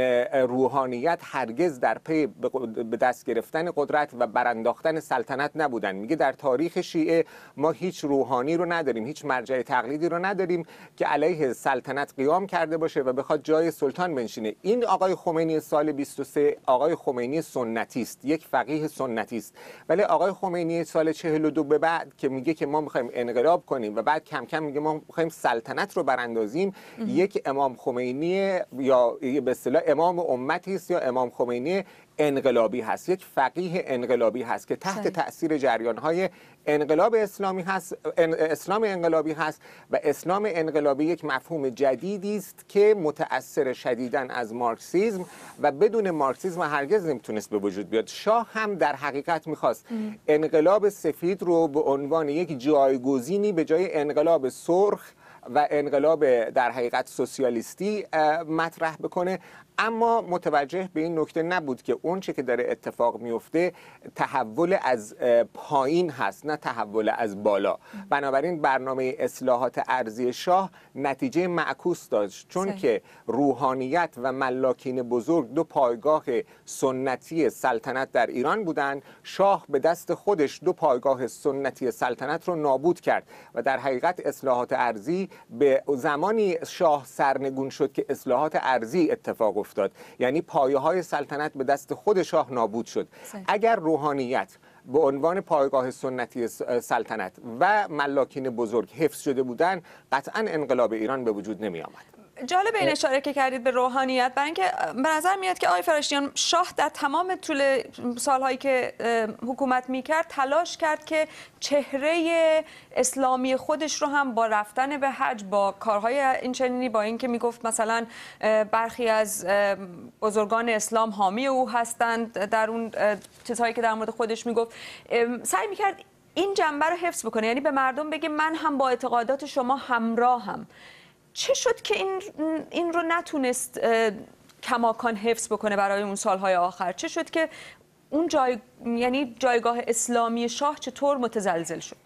روحانیت هرگز در پی به دست گرفتن قدرت و برانداختن سلطنت نبودن. میگه در تاریخ شیعه ما هیچ روحانی رو نداریم، هیچ مرجع تقلیدی رو نداریم که علیه سلطنت قیام کرده باشه و بخواد جای سلطان بنشینه. این آقای خمینی سال بیست و سه آقای خمینی سنتی است، یک فقیه سنتی است. ولی آقای خمینی سال چهل و دو به بعد که میگه که ما میخوایم انقلاب کنیم و بعد کم کم میگه ما میخوایم سلطنت رو براندازیم، یک امام خمینی یا به اصطلاح امام امتی است یا امام خمینی انقلابی هست، یک فقیه انقلابی هست که تحت تأثیر جریان‌های انقلاب اسلامی هست، اسلام انقلابی هست. و اسلام انقلابی یک مفهوم جدیدی است که متأثر شدیداً از مارکسیسم و بدون مارکسیسم هرگز نمیتونست به وجود بیاد. شاه هم در حقیقت میخواست انقلاب سفید رو به عنوان یک جایگزینی به جای انقلاب سرخ و انقلاب در حقیقت سوسیالیستی مطرح بکنه، اما متوجه به این نکته نبود که اون چه که داره اتفاق میفته تحول از پایین هست نه تحول از بالا. بنابراین برنامه اصلاحات ارضی شاه نتیجه معکوس داشت، چون سه. که روحانیت و ملاکین بزرگ دو پایگاه سنتی سلطنت در ایران بودند. شاه به دست خودش دو پایگاه سنتی سلطنت رو نابود کرد و در حقیقت اصلاحات ارضی به زمانی شاه سرنگون شد که اصلاحات ارضی اتفاق افتاد، یعنی پایه های سلطنت به دست خود شاه نابود شد. سه. اگر روحانیت به عنوان پایگاه سنتی سلطنت و ملاکین بزرگ حفظ شده بودند، قطعا انقلاب ایران به وجود نمی آمد. جالب این اشاره که کردید به روحانیت، برای اینکه به نظر میاد که آقای فرشتیان شاه در تمام طول سالهایی که حکومت میکرد تلاش کرد که چهره اسلامی خودش رو هم با رفتن به حج، با کارهای اینچنینی، با اینکه میگفت مثلا برخی از بزرگان اسلام حامی او هستند در اون چیزهایی که در مورد خودش میگفت، سعی میکرد این جنبه رو حفظ بکنه، یعنی به مردم بگه من هم با اعتقادات شما همراهم. چه شد که این این رو نتونست کماکان حفظ بکنه برای اون سالهای آخر؟ چه شد که اون جای یعنی جایگاه اسلامی شاه چطور متزلزل شد؟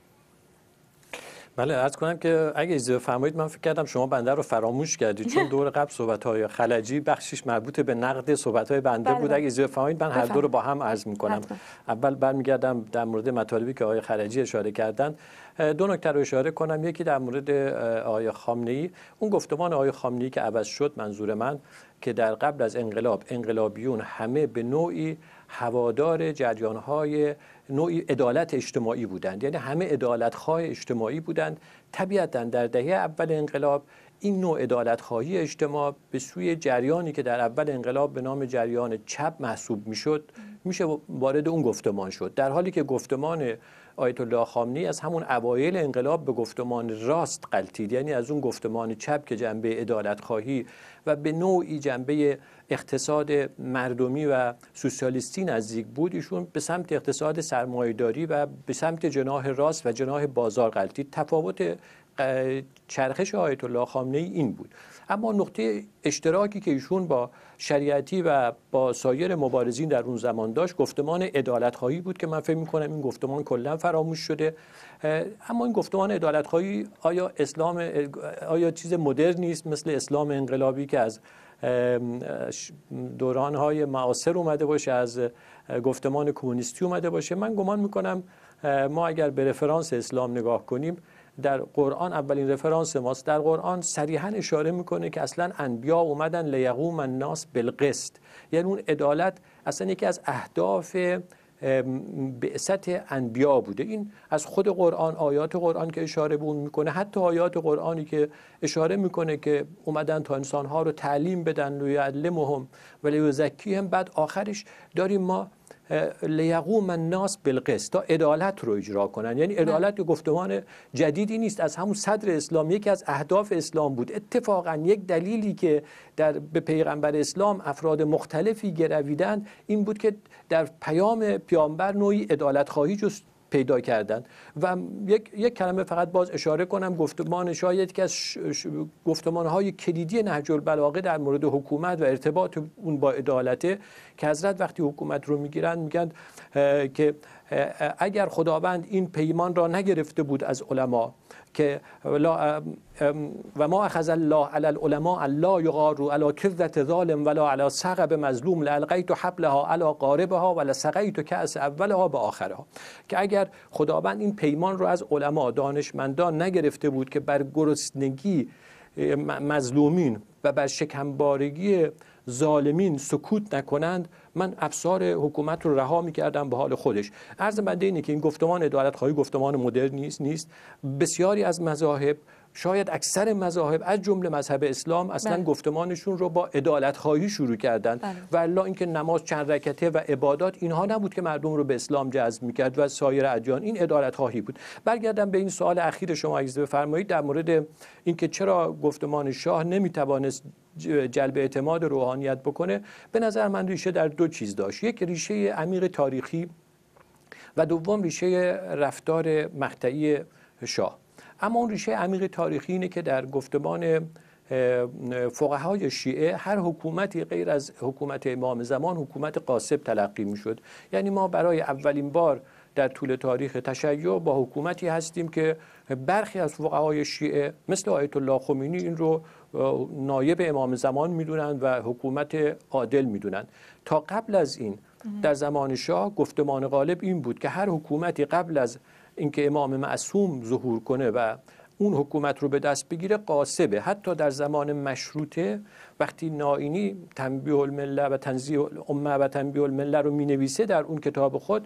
بله، عرض کنم که اگه اجازه بفرمایید من فکر کردم شما بنده رو فراموش کردید، چون دور قبل صحبت‌های خلجی بخشش مربوط به نقد صحبت‌های بنده بود. اگه اجازه بفرمایید من هر دو رو با هم عرض می‌کنم. اول برمیگردم در مورد مطالبی که آقای خلجی اشاره کردن. دو نکته رو اشاره کنم. یکی در مورد آقای خامنه‌ای، اون گفتمان آقای خامنه‌ای که عوض شد، منظور من که در قبل از انقلاب انقلابیون همه به نوعی هوادار جریان‌های نوعی عدالت اجتماعی بودند، یعنی همه عدالت‌خواه اجتماعی بودند. طبیعتاً در دهه اول انقلاب این نوع عدالت‌خواهی اجتماع به سوی جریانی که در اول انقلاب به نام جریان چپ محسوب میشد میشه وارد اون گفتمان شد، در حالی که گفتمان آیت الله خامنه‌ای از همون اوایل انقلاب به گفتمان راست غلتید، یعنی از اون گفتمان چپ که جنبه عدالت‌خواهی و به نوعی جنبه اقتصاد مردمی و سوسیالیستی نزدیک بود، ایشون به سمت اقتصاد سرمایه‌داری و به سمت جناح راست و جناح بازار غلتید. تفاوت چرخش آیت الله خامنه‌ای این بود. اما نقطه اشتراکی که ایشون با شریعتی و با سایر مبارزین در اون زمان داشت گفتمان عدالت‌خواهی بود که من فکر می‌کنم این گفتمان کلاً فراموش شده. اما این گفتمان عدالت‌خواهی آیا اسلام آیا چیز مدرنی است مثل اسلام انقلابی که از دوران‌های معاصر اومده باشه، از گفتمان کمونیستی اومده باشه؟ من گمان می‌کنم ما اگر به رفرانس اسلام نگاه کنیم در قرآن اولین رفرانس ماست. در قرآن صریحا اشاره میکنه که اصلا انبیا اومدن لیقوم الناس بالقسط، یعنی اون عدالت اصلا یکی از اهداف بعثت انبیا بوده. این از خود قرآن، آیات قرآن که اشاره به اون میکنه، حتی آیات قرآنی که اشاره میکنه که اومدن تا انسانها رو تعلیم بدن، لیعلمهم و لیزکیهم، بعد آخرش داریم ما لیقوم الناس بالقسط، تا عدالت رو اجرا کنن. یعنی عدالت که گفتمان جدیدی نیست، از همون صدر اسلام یکی از اهداف اسلام بود. اتفاقا یک دلیلی که در به پیغمبر اسلام افراد مختلفی گرویدن این بود که در پیام پیامبر نوعی عدالت خواهی جست پیدا کردن. و یک یک کلمه فقط باز اشاره کنم، گفتمان شاید که از گفتمان‌های کلیدی نهج البلاغه در مورد حکومت و ارتباط اون با عدالته، که حضرت وقتی حکومت رو میگیرن میگن که اگر خداوند این پیمان را نگرفته بود از علما که و ما اخذ الله علی العلماء لا یغاروا علی کذة ظالم ولا علی ثغب مظلوم لالقیت حبلها علی قاربها ولسقیت کأس اولها به آخرها، که اگر خداوند این پیمان رو از علما دانشمندان نگرفته بود که بر گرسنگی مظلومین و بر شکمبارگی ظالمین سکوت نکنند، من افسار حکومت رو رها می‌کردم به حال خودش. عرض بنده اینه که این گفتمان عدالت خواهی گفتمان مدرن نیست نیست بسیاری از مذاهب، شاید اکثر مذاهب از جمله مذهب اسلام اصلا بله. گفتمانشون رو با عدالت خواهی شروع کردن بله. و الا اینکه نماز چند رکعته و عبادات اینها نبود که مردم رو به اسلام جذب می‌کرد و سایر ادیان، این عدالت خواهی بود. برگردم به این سوال اخیر شما اجازه بفرمایید در مورد اینکه چرا گفتمان شاه نمیتوانست جلب اعتماد روحانیت بکنه. به نظر من ریشه در دو چیز داشت، یک ریشه عمیق تاریخی و دوم ریشه رفتار مقطعی شاه. اما اون ریشه عمیق تاریخی اینه که در گفتمان فقهای شیعه هر حکومتی غیر از حکومت امام زمان حکومت غاصب تلقی میشد. یعنی ما برای اولین بار در طول تاریخ تشیع با حکومتی هستیم که برخی از فقهای شیعه مثل آیت الله خمینی این رو نایب امام زمان میدونن و حکومت عادل میدونن. تا قبل از این در زمان شاه گفتمان غالب این بود که هر حکومتی قبل از اینکه امام معصوم ظهور کنه و اون حکومت رو به دست بگیره غاصبه. حتی در زمان مشروطه وقتی نائینی تنبیه المله و تنزیه الامه و تنبیه المله رو مینویسه در اون کتاب خود،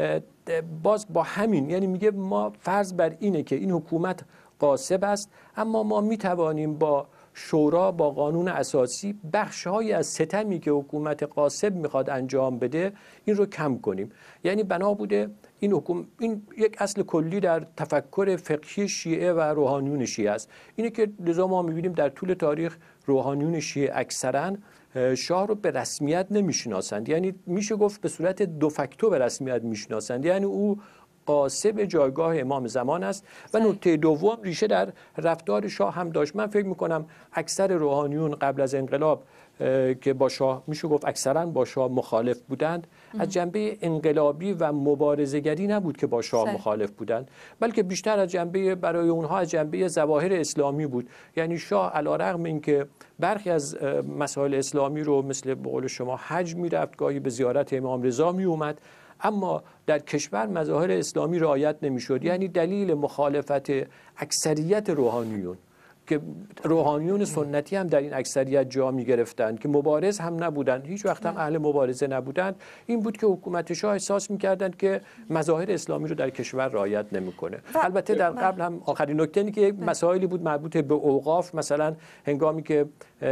باز با همین، یعنی میگه ما فرض بر اینه که این حکومت غاصب است، اما ما میتوانیم با شورا، با قانون اساسی، بخش‌هایی از ستمی که حکومت غاصب میخواد انجام بده این رو کم کنیم. یعنی بنا بوده این حکومت، این یک اصل کلی در تفکر فقهی شیعه و روحانیون شیعه است. اینه که لذا ما میبینیم در طول تاریخ روحانیون شیعه اکثرا شاه رو به رسمیت نمیشناسند، یعنی میشه گفت به صورت دو فاکتو به رسمیت میشناسند، یعنی او غاصب جایگاه امام زمان است. و نکته دوم ریشه در رفتار شاه هم داشت. من فکر میکنم اکثر روحانیون قبل از انقلاب که با شاه میشه گفت اکثرا با شاه مخالف بودند، از جنبه انقلابی و مبارزه‌گری نبود که با شاه سه. مخالف بودند، بلکه بیشتر از جنبه برای اونها از جنبه ظواهر اسلامی بود. یعنی شاه علیرغم اینکه برخی از مسائل اسلامی رو مثل به قول شما حج میرفت، گاهی به زیارت امام رضا می اومد، اما در کشور مظاهر اسلامی رعایت نمیشد. یعنی دلیل مخالفت اکثریت روحانیون که روحانیون سنتی هم در این اکثریت جا می گرفتند که مبارز هم نبودند، هیچ وقت هم اهل مبارزه نبودند، این بود که حکومت شاه احساس می‌کردند که مظاهر اسلامی رو در کشور رعایت نمی‌کنه. البته در قبل هم آخرین نکته اینه که یک مسائلی بود مربوط به اوقاف، مثلا هنگامی که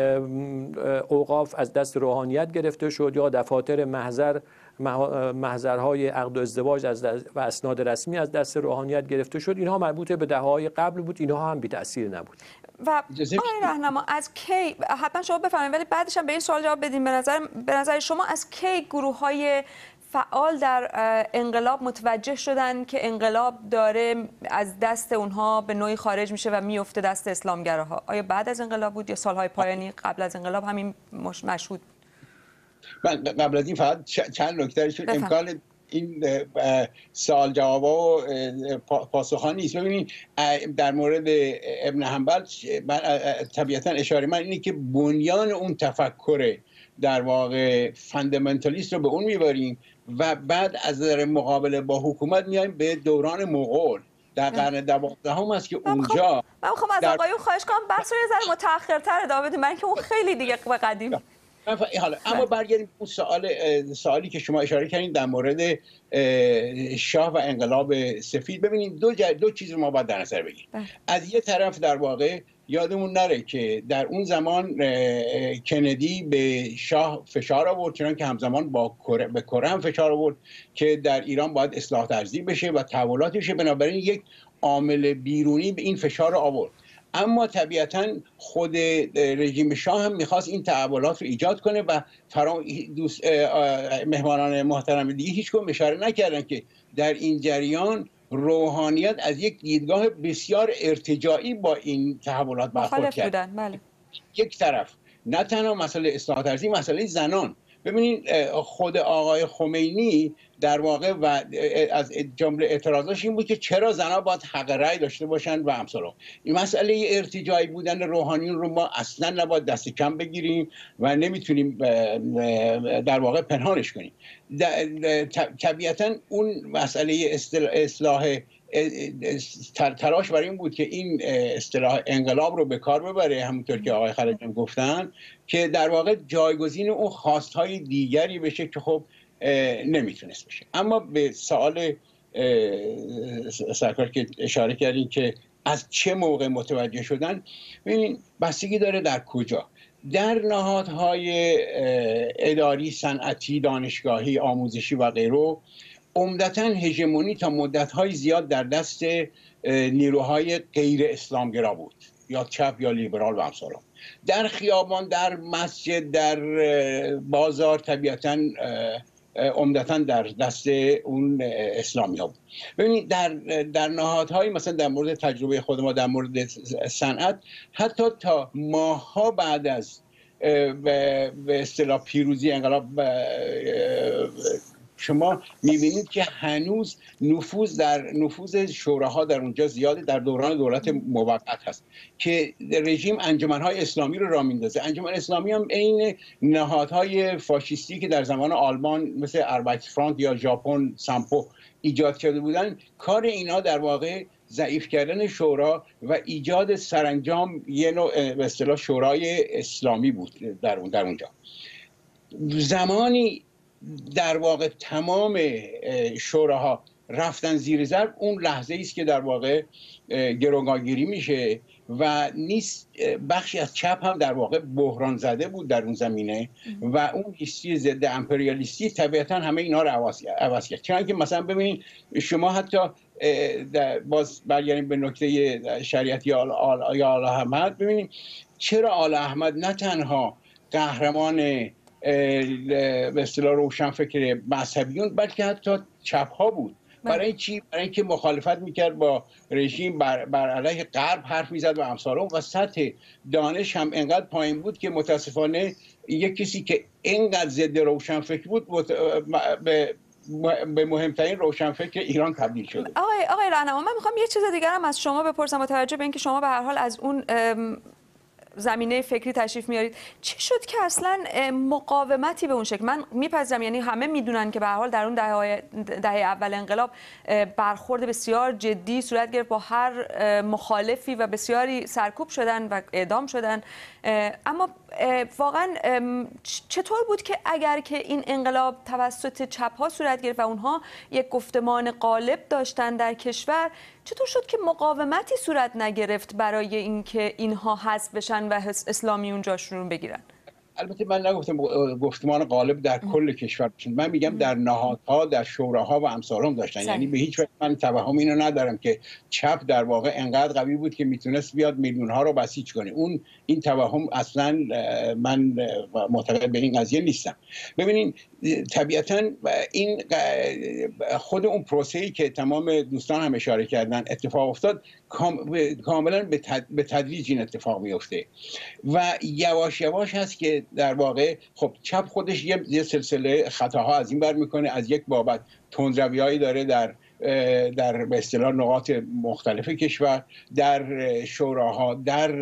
اوقاف از دست روحانیت گرفته شد یا دفاتر محضر محضرهای عقد و ازدواج از و اسناد رسمی از دست روحانیت گرفته شد، اینها مربوط به دهه‌های قبل بود، اینها هم بی تأثیر نبود. و آقای راهنما از کی، حتما شما بفرمایید ولی بعدش هم به این سوال جواب بدین، به نظر به نظر شما از کی گروه‌های فعال در انقلاب متوجه شدن که انقلاب داره از دست اونها به نوعی خارج میشه و میفته دست اسلامگراها؟ آیا بعد از انقلاب بود یا سالهای پایانی قبل از انقلاب همین مشهود بود؟ من قبل از این فقط چند نکته شد امکان این سوال جواب و پاسخ‌ها نیست. ببینید در مورد ابن حنبل من طبیعتا اشاره من اینه که بنیان اون تفکر در واقع فاندامنتالیست رو به اون میبریم و بعد از نظر مقابله با حکومت میایم به دوران مغول. در قرن دوازدهم است که اونجا من میخوام از آقایون خواهش کنم بحث رو یه ذره متأخرتر ادامه بدیم، من که اون خیلی دیگه به قدیم. حالا اما برگردیم اون سوال سوالی که شما اشاره کردین در مورد شاه و انقلاب سفید. ببینید دو ج... دو چیز رو ما باید در نظر بگیریم. از یه طرف در واقع یادمون نره که در اون زمان کندی به شاه فشار آورد، چون که همزمان با کره به کره هم فشار آورد که در ایران باید اصلاح طرزی بشه و تحولات بشه، بنابراین یک عامل بیرونی به این فشار آورد. اما طبیعتا خود رژیم شاه هم میخواست این تحولات رو ایجاد کنه و فرام دوست مهمانان محترم دیگه هیچ کدوم اشاره نکردن که در این جریان روحانیت از یک دیدگاه بسیار ارتجاعی با این تحولات برخورد کرد. بله. یک طرف نه تنها مسئله اصلاح طرزی، مسئله زنان. ببینید خود آقای خمینی در واقع و از جمله اعتراضاش این بود که چرا زنها باید حق رأی داشته باشن و امثال این مسئله ارتجاعی بودن روحانیون رو ما اصلا نباید دست کم بگیریم و نمیتونیم در واقع پنهانش کنیم. طبیعتا اون مسئله اصلاح تلاش برای این بود که این اصطلاح انقلاب رو به کار ببره، همونطور که آقای خالدی گفتن، که در واقع جایگزین اون خواستهای دیگری بشه که خب نمیتونست بشه. اما به سوال سرکار که اشاره کردین که از چه موقع متوجه شدن، ببینید بستگی داره در کجا. در نهادهای اداری، صنعتی، دانشگاهی، آموزشی و غیره عمدتاً هژمونی تا مدت‌های زیاد در دست نیروهای غیر اسلامگرا بود، یا چپ یا لیبرال و امثال. در خیابان، در مسجد، در بازار طبیعتاً عمدتاً در دست اون اسلامی‌ها بود. ببینید در در نهادهای مثلا در مورد تجربه خود ما در مورد صنعت، حتی تا ماه‌ها بعد از به اصطلاح پیروزی انقلاب شما می‌بینید که هنوز نفوذ در نفوذ شوراها در اونجا زیاده. در دوران دولت موقت هست که رژیم انجمن‌های اسلامی رو راه میندازه. انجمن اسلامی هم عین نهادهای فاشیستی که در زمان آلمان مثل اربایت فرانت یا ژاپن سامپو ایجاد کرده بودن، کار اینا در واقع ضعیف کردن شورا و ایجاد سرانجام یه نوع به اصطلاح شورای اسلامی بود در اون در اونجا. زمانی در واقع تمام شوراها رفتن زیر ضرب، اون لحظه است که در واقع گروگانگیری میشه و نیست. بخشی از چپ هم در واقع بحران زده بود در اون زمینه و اون هیستی ضد امپریالیستی طبیعتا همه اینا رو عوض کرد. چون که مثلا ببینید شما حتی باز برگردیم به نکته شریعتی یا آل احمد، ببینید چرا آل احمد نه تنها قهرمان به اصطلاح روشنفکر مذهبیون بلکه حتی چپ ها بود. برای چی؟ برای اینکه مخالفت میکرد با رژیم، بر, بر علیه غرب حرف میزد و امثال و سطح دانش هم انقدر پایین بود که متاسفانه یک کسی که اینقدر ضد روشنفکر بود به به مهمترین روشنفکر ایران تبدیل شده. آقای آقای راهنما، من میخوام یه چیز دیگر هم از شما بپرسم با توجه به اینکه شما به هر حال از اون زمینه فکری تشریف میارید. چی شد که اصلا مقاومتی به اون شکل؟ من میپذیرم یعنی همه میدونن که به هر حال در اون دهه دهه اول انقلاب برخورد بسیار جدی صورت گرفت با هر مخالفی و بسیاری سرکوب شدن و اعدام شدن، اما واقعا چطور بود که اگر که این انقلاب توسط چپ ها صورت گرفت و اونها یک گفتمان غالب داشتن در کشور، چطور شد که مقاومتی صورت نگرفت برای اینکه اینها حذف بشن و اسلامیون جاشون رو بگیرن؟ البته من نگفتم گفتمان غالب در کل کشور باشن، من میگم در نهادها، در شوراها و امثال هم داشتن. یعنی به هیچ وجه من توهم اینو ندارم که چپ در واقع انقدر قوی بود که میتونست بیاد میلیون‌ها رو بسیج کنه. اون این توهم اصلا من معتقد به این قضیه نیستم. ببینین طبیعتا این خود اون پروسه‌ای که تمام دوستان هم اشاره کردن اتفاق افتاد، کاملا به تدریج این اتفاق میفته و یواش یواش هست که در واقع خب چپ خودش یه سلسله خطاها از این بر میکنه. از یک بابت تندروی‌هایی داره در در به اصطلاح نقاط مختلف کشور، در شوراها، در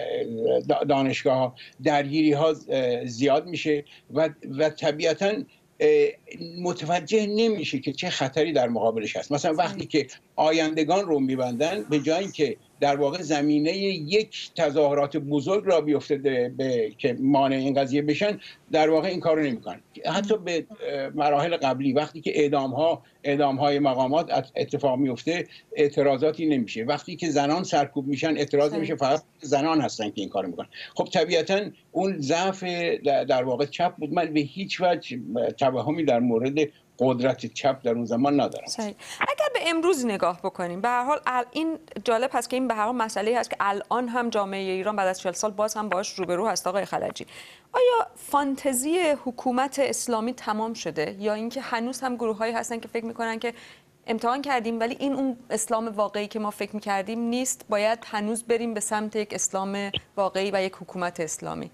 دانشگاه‌ها درگیری‌ها زیاد میشه و و طبیعتاً متوجه نمیشه که چه خطری در مقابلش هست. مثلا وقتی که آیندگان رو میبندن، به جای اینکه در واقع زمینه یک تظاهرات بزرگ را بیفته به که مانع این قضیه بشن، در واقع این کارو نمیکنن. حتی به مراحل قبلی وقتی که اعدام ها اعدام های مقامات اتفاق میفته اعتراضاتی نمیشه، وقتی که زنان سرکوب میشن اعتراض نمیشه، فقط زنان هستن که این کارو میکنن. خب طبیعتا اون ضعف در واقع چپ بود. من به هیچ وجه توهمی در مورد قدرت چپ در اون زمان ندارم. صحیح. اگر به امروز نگاه بکنیم، به هر حال این جالب هست که این به هر حال مسئله هست که الان هم جامعه ایران بعد از چهل سال باز هم باهاش روبرو هست. آقای خلجی، آیا فانتزی حکومت اسلامی تمام شده یا اینکه هنوز هم گروه‌هایی هستن که فکر می‌کنن که امتحان کردیم ولی این اون اسلام واقعی که ما فکر می‌کردیم نیست، باید هنوز بریم به سمت یک اسلام واقعی و یک حکومت اسلامی؟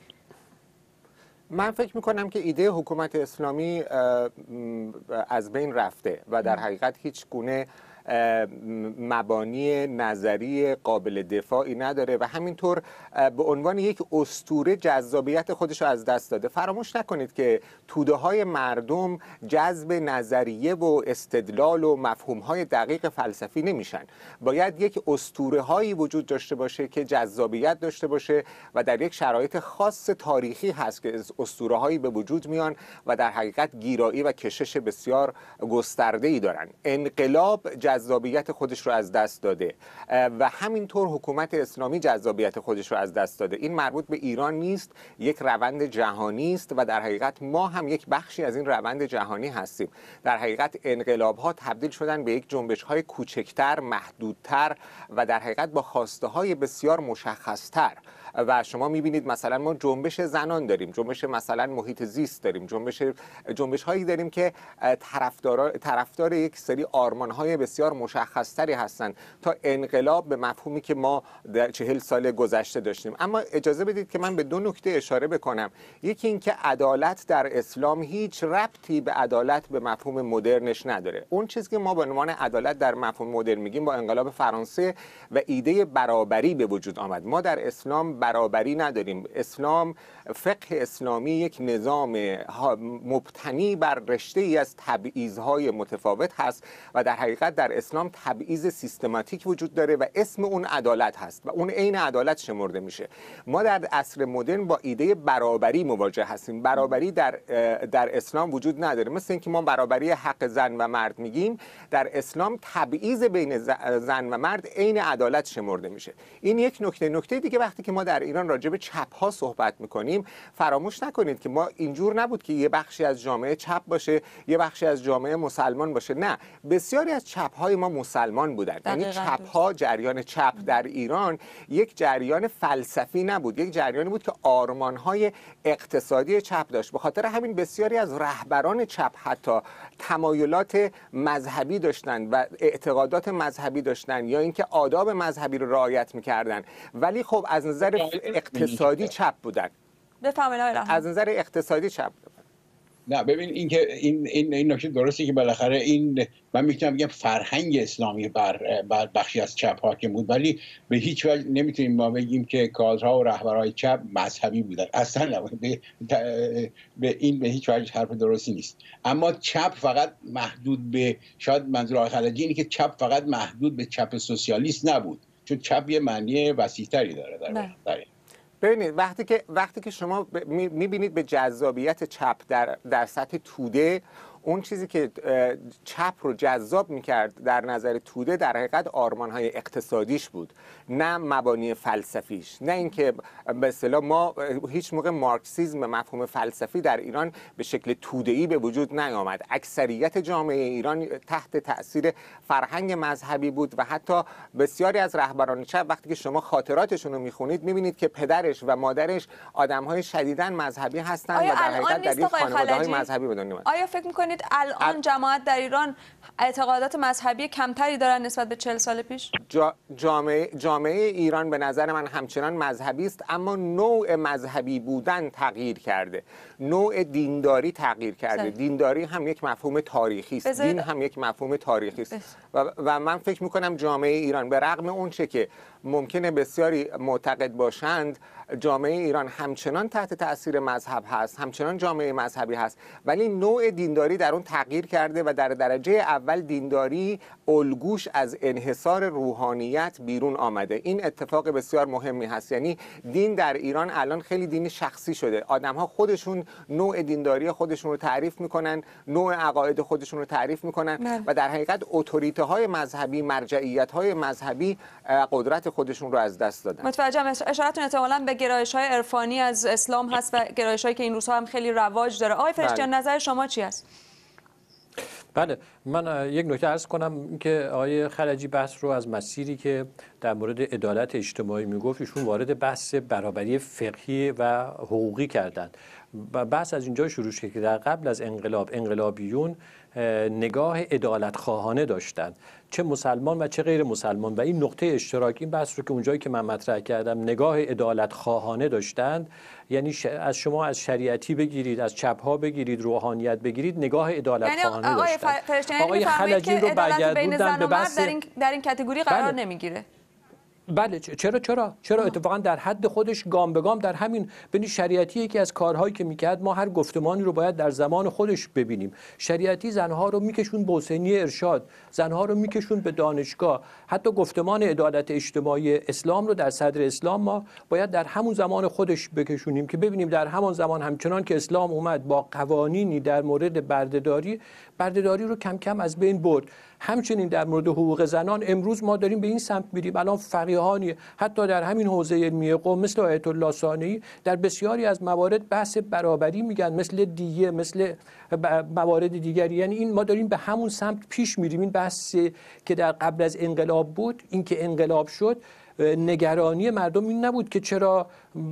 من فکر میکنم که ایده حکومت اسلامی از بین رفته و در حقیقت هیچ گونه مبانی نظری قابل دفاعی نداره و همینطور به عنوان یک اسطوره جذابیت خودش رو از دست داده. فراموش نکنید که توده های مردم جذب نظریه و استدلال و مفهوم های دقیق فلسفی نمیشن. باید یک اسطوره هایی وجود داشته باشه که جذابیت داشته باشه و در یک شرایط خاص تاریخی هست که اسطوره هایی به وجود میان و در حقیقت گیرایی و کشش بسیار گسترده ای دارن. انقلاب جذابیت خودش رو از دست داده و همینطور حکومت اسلامی جذابیت خودش رو از دست داده. این مربوط به ایران نیست، یک روند جهانی است و در حقیقت ما هم یک بخشی از این روند جهانی هستیم. در حقیقت انقلاب ها تبدیل شدن به یک جنبش های کوچکتر، محدودتر و در حقیقت با خواسته های بسیار مشخصتر. و شما میبینید مثلا ما جنبش زنان داریم، جنبش مثلا محیط زیست داریم، جنبش جنبش هایی داریم که طرفدار طرفدار یک سری آرمان های بسیار مشخصتری هستند تا انقلاب به مفهومی که ما در چهل سال گذشته داشتیم. اما اجازه بدید که من به دو نکته اشاره بکنم. یکی این که عدالت در اسلام هیچ ربطی به عدالت به مفهوم مدرنش نداره. اون چیزی که ما به عنوان عدالت در مفهوم مدرن میگیم با انقلاب فرانسه و ایده برابری به وجود آمد. ما در اسلام برابری نداریم. اسلام، فقه اسلامی یک نظام مبتنی بر رشته ای از تبعیض‌های متفاوت هست و در حقیقت در اسلام تبعیض سیستماتیک وجود داره و اسم اون عدالت هست و اون عین عدالت شمرده میشه. ما در عصر مدرن با ایده برابری مواجه هستیم. برابری در در اسلام وجود نداره. مثل اینکه ما برابری حق زن و مرد میگیم، در اسلام تبعیض بین زن و مرد عین عدالت شمرده میشه. این یک نکته. نکته دیگه، وقتی که ما در ایران راجع به چپ ها صحبت میکنیم، فراموش نکنید که ما اینجور نبود که یه بخشی از جامعه چپ باشه، یه بخشی از جامعه مسلمان باشه. نه، بسیاری از چپ های ما مسلمان بودن. یعنی چپ ها، جریان چپ در ایران یک جریان فلسفی نبود، یک جریانی بود که آرمان های اقتصادی چپ داشت. به خاطر همین بسیاری از رهبران چپ حتی تمایلات مذهبی داشتن و اعتقادات مذهبی داشتن یا اینکه آداب مذهبی رو رعایت میکردن، ولی خب از نظر اقتصادی چپ بودن. بفرمایید. از نظر اقتصادی چپ بودن. نه ببین این که این این این نکته درسته که بالاخره این من میتونم بگم فرهنگ اسلامی بر بر بخشی از چپ حاکم بود، ولی به هیچ وجه نمیتونیم ما بگیم که کادرها و رهبرهای چپ مذهبی بودن. اصلا به, به این به هیچ وجه حرف درستی نیست. اما چپ فقط محدود به، شاید منظور آقای خلجی اینه که چپ فقط محدود به چپ سوسیالیست نبود، چون چپ یه معنی وسیع‌تری داره در در ببینید وقتی که وقتی که شما می‌بینید به جذابیت چپ در در سطح توده، اون چیزی که چپ رو جذاب میکرد در نظر توده در حقیقت آرمان‌های اقتصادیش بود، نه مبانی فلسفیش. نه اینکه به اصطلاح ما هیچ موقع مارکسیسم مفهوم فلسفی در ایران به شکل توده‌ای به وجود نیامد. اکثریت جامعه ایران تحت تأثیر فرهنگ مذهبی بود و حتی بسیاری از رهبران چپ وقتی که شما خاطراتشون رو میخونید میبینید که پدرش و مادرش آدم‌های شدیداً مذهبی هستند و در حقیقت در یک خانواده‌های مذهبی به دنیا اومدن. آیا فکر می‌کنید ببینید الان جماعت در ایران اعتقادات مذهبی کمتری دارن نسبت به چهل سال پیش؟ جا جامعه, جامعه ایران به نظر من همچنان مذهبی است، اما نوع مذهبی بودن تغییر کرده، نوع دینداری تغییر کرده. سای. دینداری هم یک مفهوم تاریخی است، دین هم یک مفهوم تاریخی است و, و من فکر میکنم جامعه ایران به رغم اون چه که ممکنه بسیاری معتقد باشند، جامعه ایران همچنان تحت تأثیر مذهب هست، همچنان جامعه مذهبی هست، ولی نوع دینداری در اون تغییر کرده و در درجه اول دینداری الگوش از انحصار روحانیت بیرون آمده. این اتفاق بسیار مهمی هست. یعنی دین در ایران الان خیلی دین شخصی شده. آدم‌ها خودشون نوع دینداری خودشون رو تعریف میکنن، نوع عقاید خودشون رو تعریف میکنن من. و در حقیقت اتوریته های مذهبی، مرجعیت های مذهبی قدرت خودشون رو از دست دادن. متوجهم. اشارتون احتمالاً به گرایش‌های عرفانی از اسلام هست و گرایش‌هایی که این روزها هم خیلی رواج داره. آقای فرشتیان، نظر شما چی است؟ بله، من یک نکته عرض کنم که آقای خلجی بحث رو از مسیری که در مورد عدالت اجتماعی میگفت، ایشون وارد بحث برابری فقهی و حقوقی کردند. بحث از اینجا شروع شد که در قبل از انقلاب انقلابیون نگاه عدالت خواهانه داشتند، چه مسلمان و چه غیر مسلمان، و این نقطه اشتراک این بحث رو که اونجایی که من مطرح کردم نگاه عدالت خواهانه داشتند، یعنی از شما از شریعتی بگیرید، از چپ ها بگیرید، روحانیت بگیرید، نگاه عدالت یعنی خواهانه داشتند. آقای خلجی رو برگردوندن به بحث در این در این کاتگوری قرار بله. نمیگیره. بله، چرا چرا چرا اتفاقا در حد خودش گام به گام در همین ببینید شریعتی یکی از کارهایی که میکرد، ما هر گفتمانی رو باید در زمان خودش ببینیم. شریعتی زنها رو میکشون به حسینی ارشاد، زنها رو میکشون به دانشگاه، حتی گفتمان عدالت اجتماعی اسلام رو در صدر اسلام ما باید در همون زمان خودش بکشونیم که ببینیم در همان زمان همچنان که اسلام اومد با قوانینی در مورد بردهداری بردهداری رو کم کم از بین برد. همچنین در مورد حقوق زنان امروز ما داریم به این سمت میریم. الان فقیهانی حتی در همین حوزه علمی قوم مثل آیت الله ثانوی در بسیاری از موارد بحث برابری میگن، مثل دیه، مثل موارد دیگری. یعنی این ما داریم به همون سمت پیش میریم. این بحثی که در قبل از انقلاب بود، این که انقلاب شد، نگرانی مردم این نبود که چرا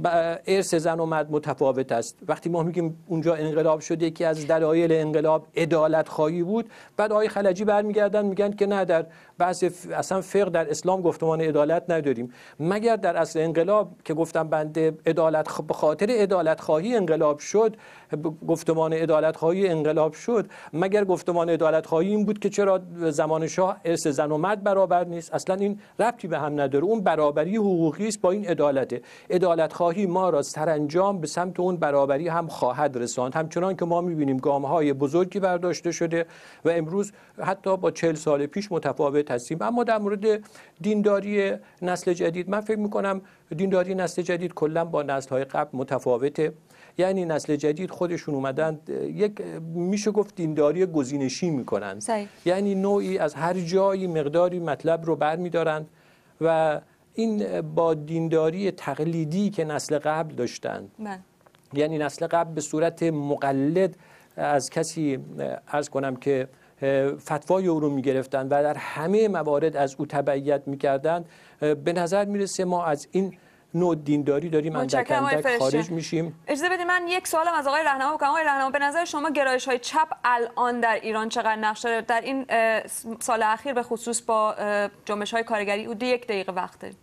ارث زن و مرد متفاوت است. وقتی ما میگیم اونجا انقلاب شده، یکی از دلایل انقلاب عدالت خواهی بود، بعد آقای خلجی برمیگردن میگن که نه، در بحث اصلا فقه در اسلام گفتمان عدالت نداریم. مگر در اصل انقلاب که گفتم بنده عدالت خ... به خاطر عدالت خواهی انقلاب شد، گفتمان عدالت خواهی انقلاب شد، مگر گفتمان عدالت خواهی این بود که چرا زمان شاه ارث زن و مرد برابر نیست؟ اصلا این ربطی به هم نداره. اون برابری حقوقی است با این عدالت. عدالت خواهی ما را سرانجام به سمت اون برابری هم خواهد رساند. همچنان که ما می‌بینیم گام‌های بزرگی برداشته شده و امروز حتی با چهل سال پیش متفاوت هستیم. اما در مورد دینداری نسل جدید، من فکر می‌کنم دینداری نسل جدید کلاً با نسل‌های قبل متفاوته. یعنی نسل جدید خودشون اومدن یک میشه گفت دینداری گزینشی میکنن، یعنی نوعی از هر جایی مقداری مطلب رو برمی‌دارن و این با دینداری تقلیدی که نسل قبل داشتن من. یعنی نسل قبل به صورت مقلد از کسی عرض کنم که فتوای او رو میگرفتن و در همه موارد از او تبعیت میکردن، به نظر میرسه ما از این نوع دینداری داریم اندک اندک خارج میشیم. اجازه بدید من یک سوالم از آقای رهنما بکنم. آقای رهنما، به نظر شما گرایش های چپ الان در ایران چقدر نقش داره؟ در این سال اخیر به خصوص با جنبش های کارگری او یک دقیقه وقت داریم.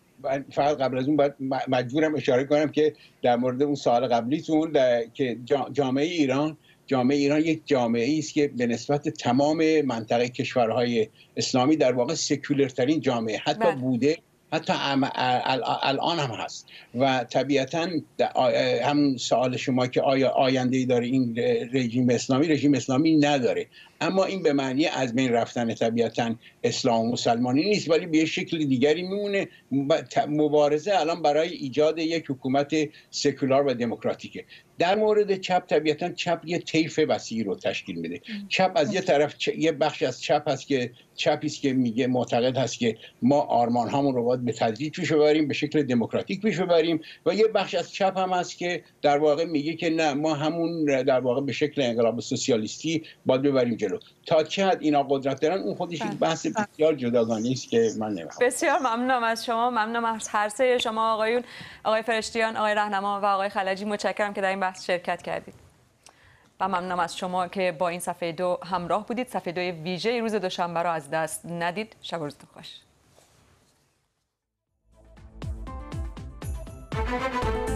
فقط قبل از اون باید مجبورم اشاره کنم که در مورد اون سال قبلیتون که جامعه ایران جامعه ایران یک جامعه است که به نسبت تمام منطقه کشورهای اسلامی در واقع سکولرترین جامعه حتی بله. بوده، حتی الان هم هست. و طبیعتا هم سوال شما که آیا آینده‌ای داره این رژیم اسلامی؟ رژیم اسلامی نداره، اما این به معنی از بین رفتن طبیعتا اسلام و مسلمانی نیست، ولی به شکل دیگری میمونه. مبارزه الان برای ایجاد یک حکومت سکولار و دموکراتیکه. در مورد چپ، طبیعتا چپ یه طیف وسیعی رو تشکیل میده. چپ از یه طرف چ... یه بخش از چپ هست که چپی است که میگه معتقد هست که ما آرمان هامون رو باید به تدریج پیش ببریم، به شکل دموکراتیک پیش ببریم، و یه بخش از چپ هم هست که در واقع میگه که نه، ما همون در واقع به شکل انقلاب سوسیالیستی باید ببریم جلو. تا چه حد اینا قدرت دارن اون خودش یک بحث بسیار جداگانه است که من نمی‌فهمم. بسیار ممنونم از شما، ممنونم از هر سه شما آقایون، آقای فرشتیان، آقای رهنما و آقای خلجی. متشکرم که در این بحث شرکت کردید. و ممنونم از شما که با این صفحه دو همراه بودید. صفحه دو ویژه روز دوشنبه را از دست ندید. شب و روزتون خوش.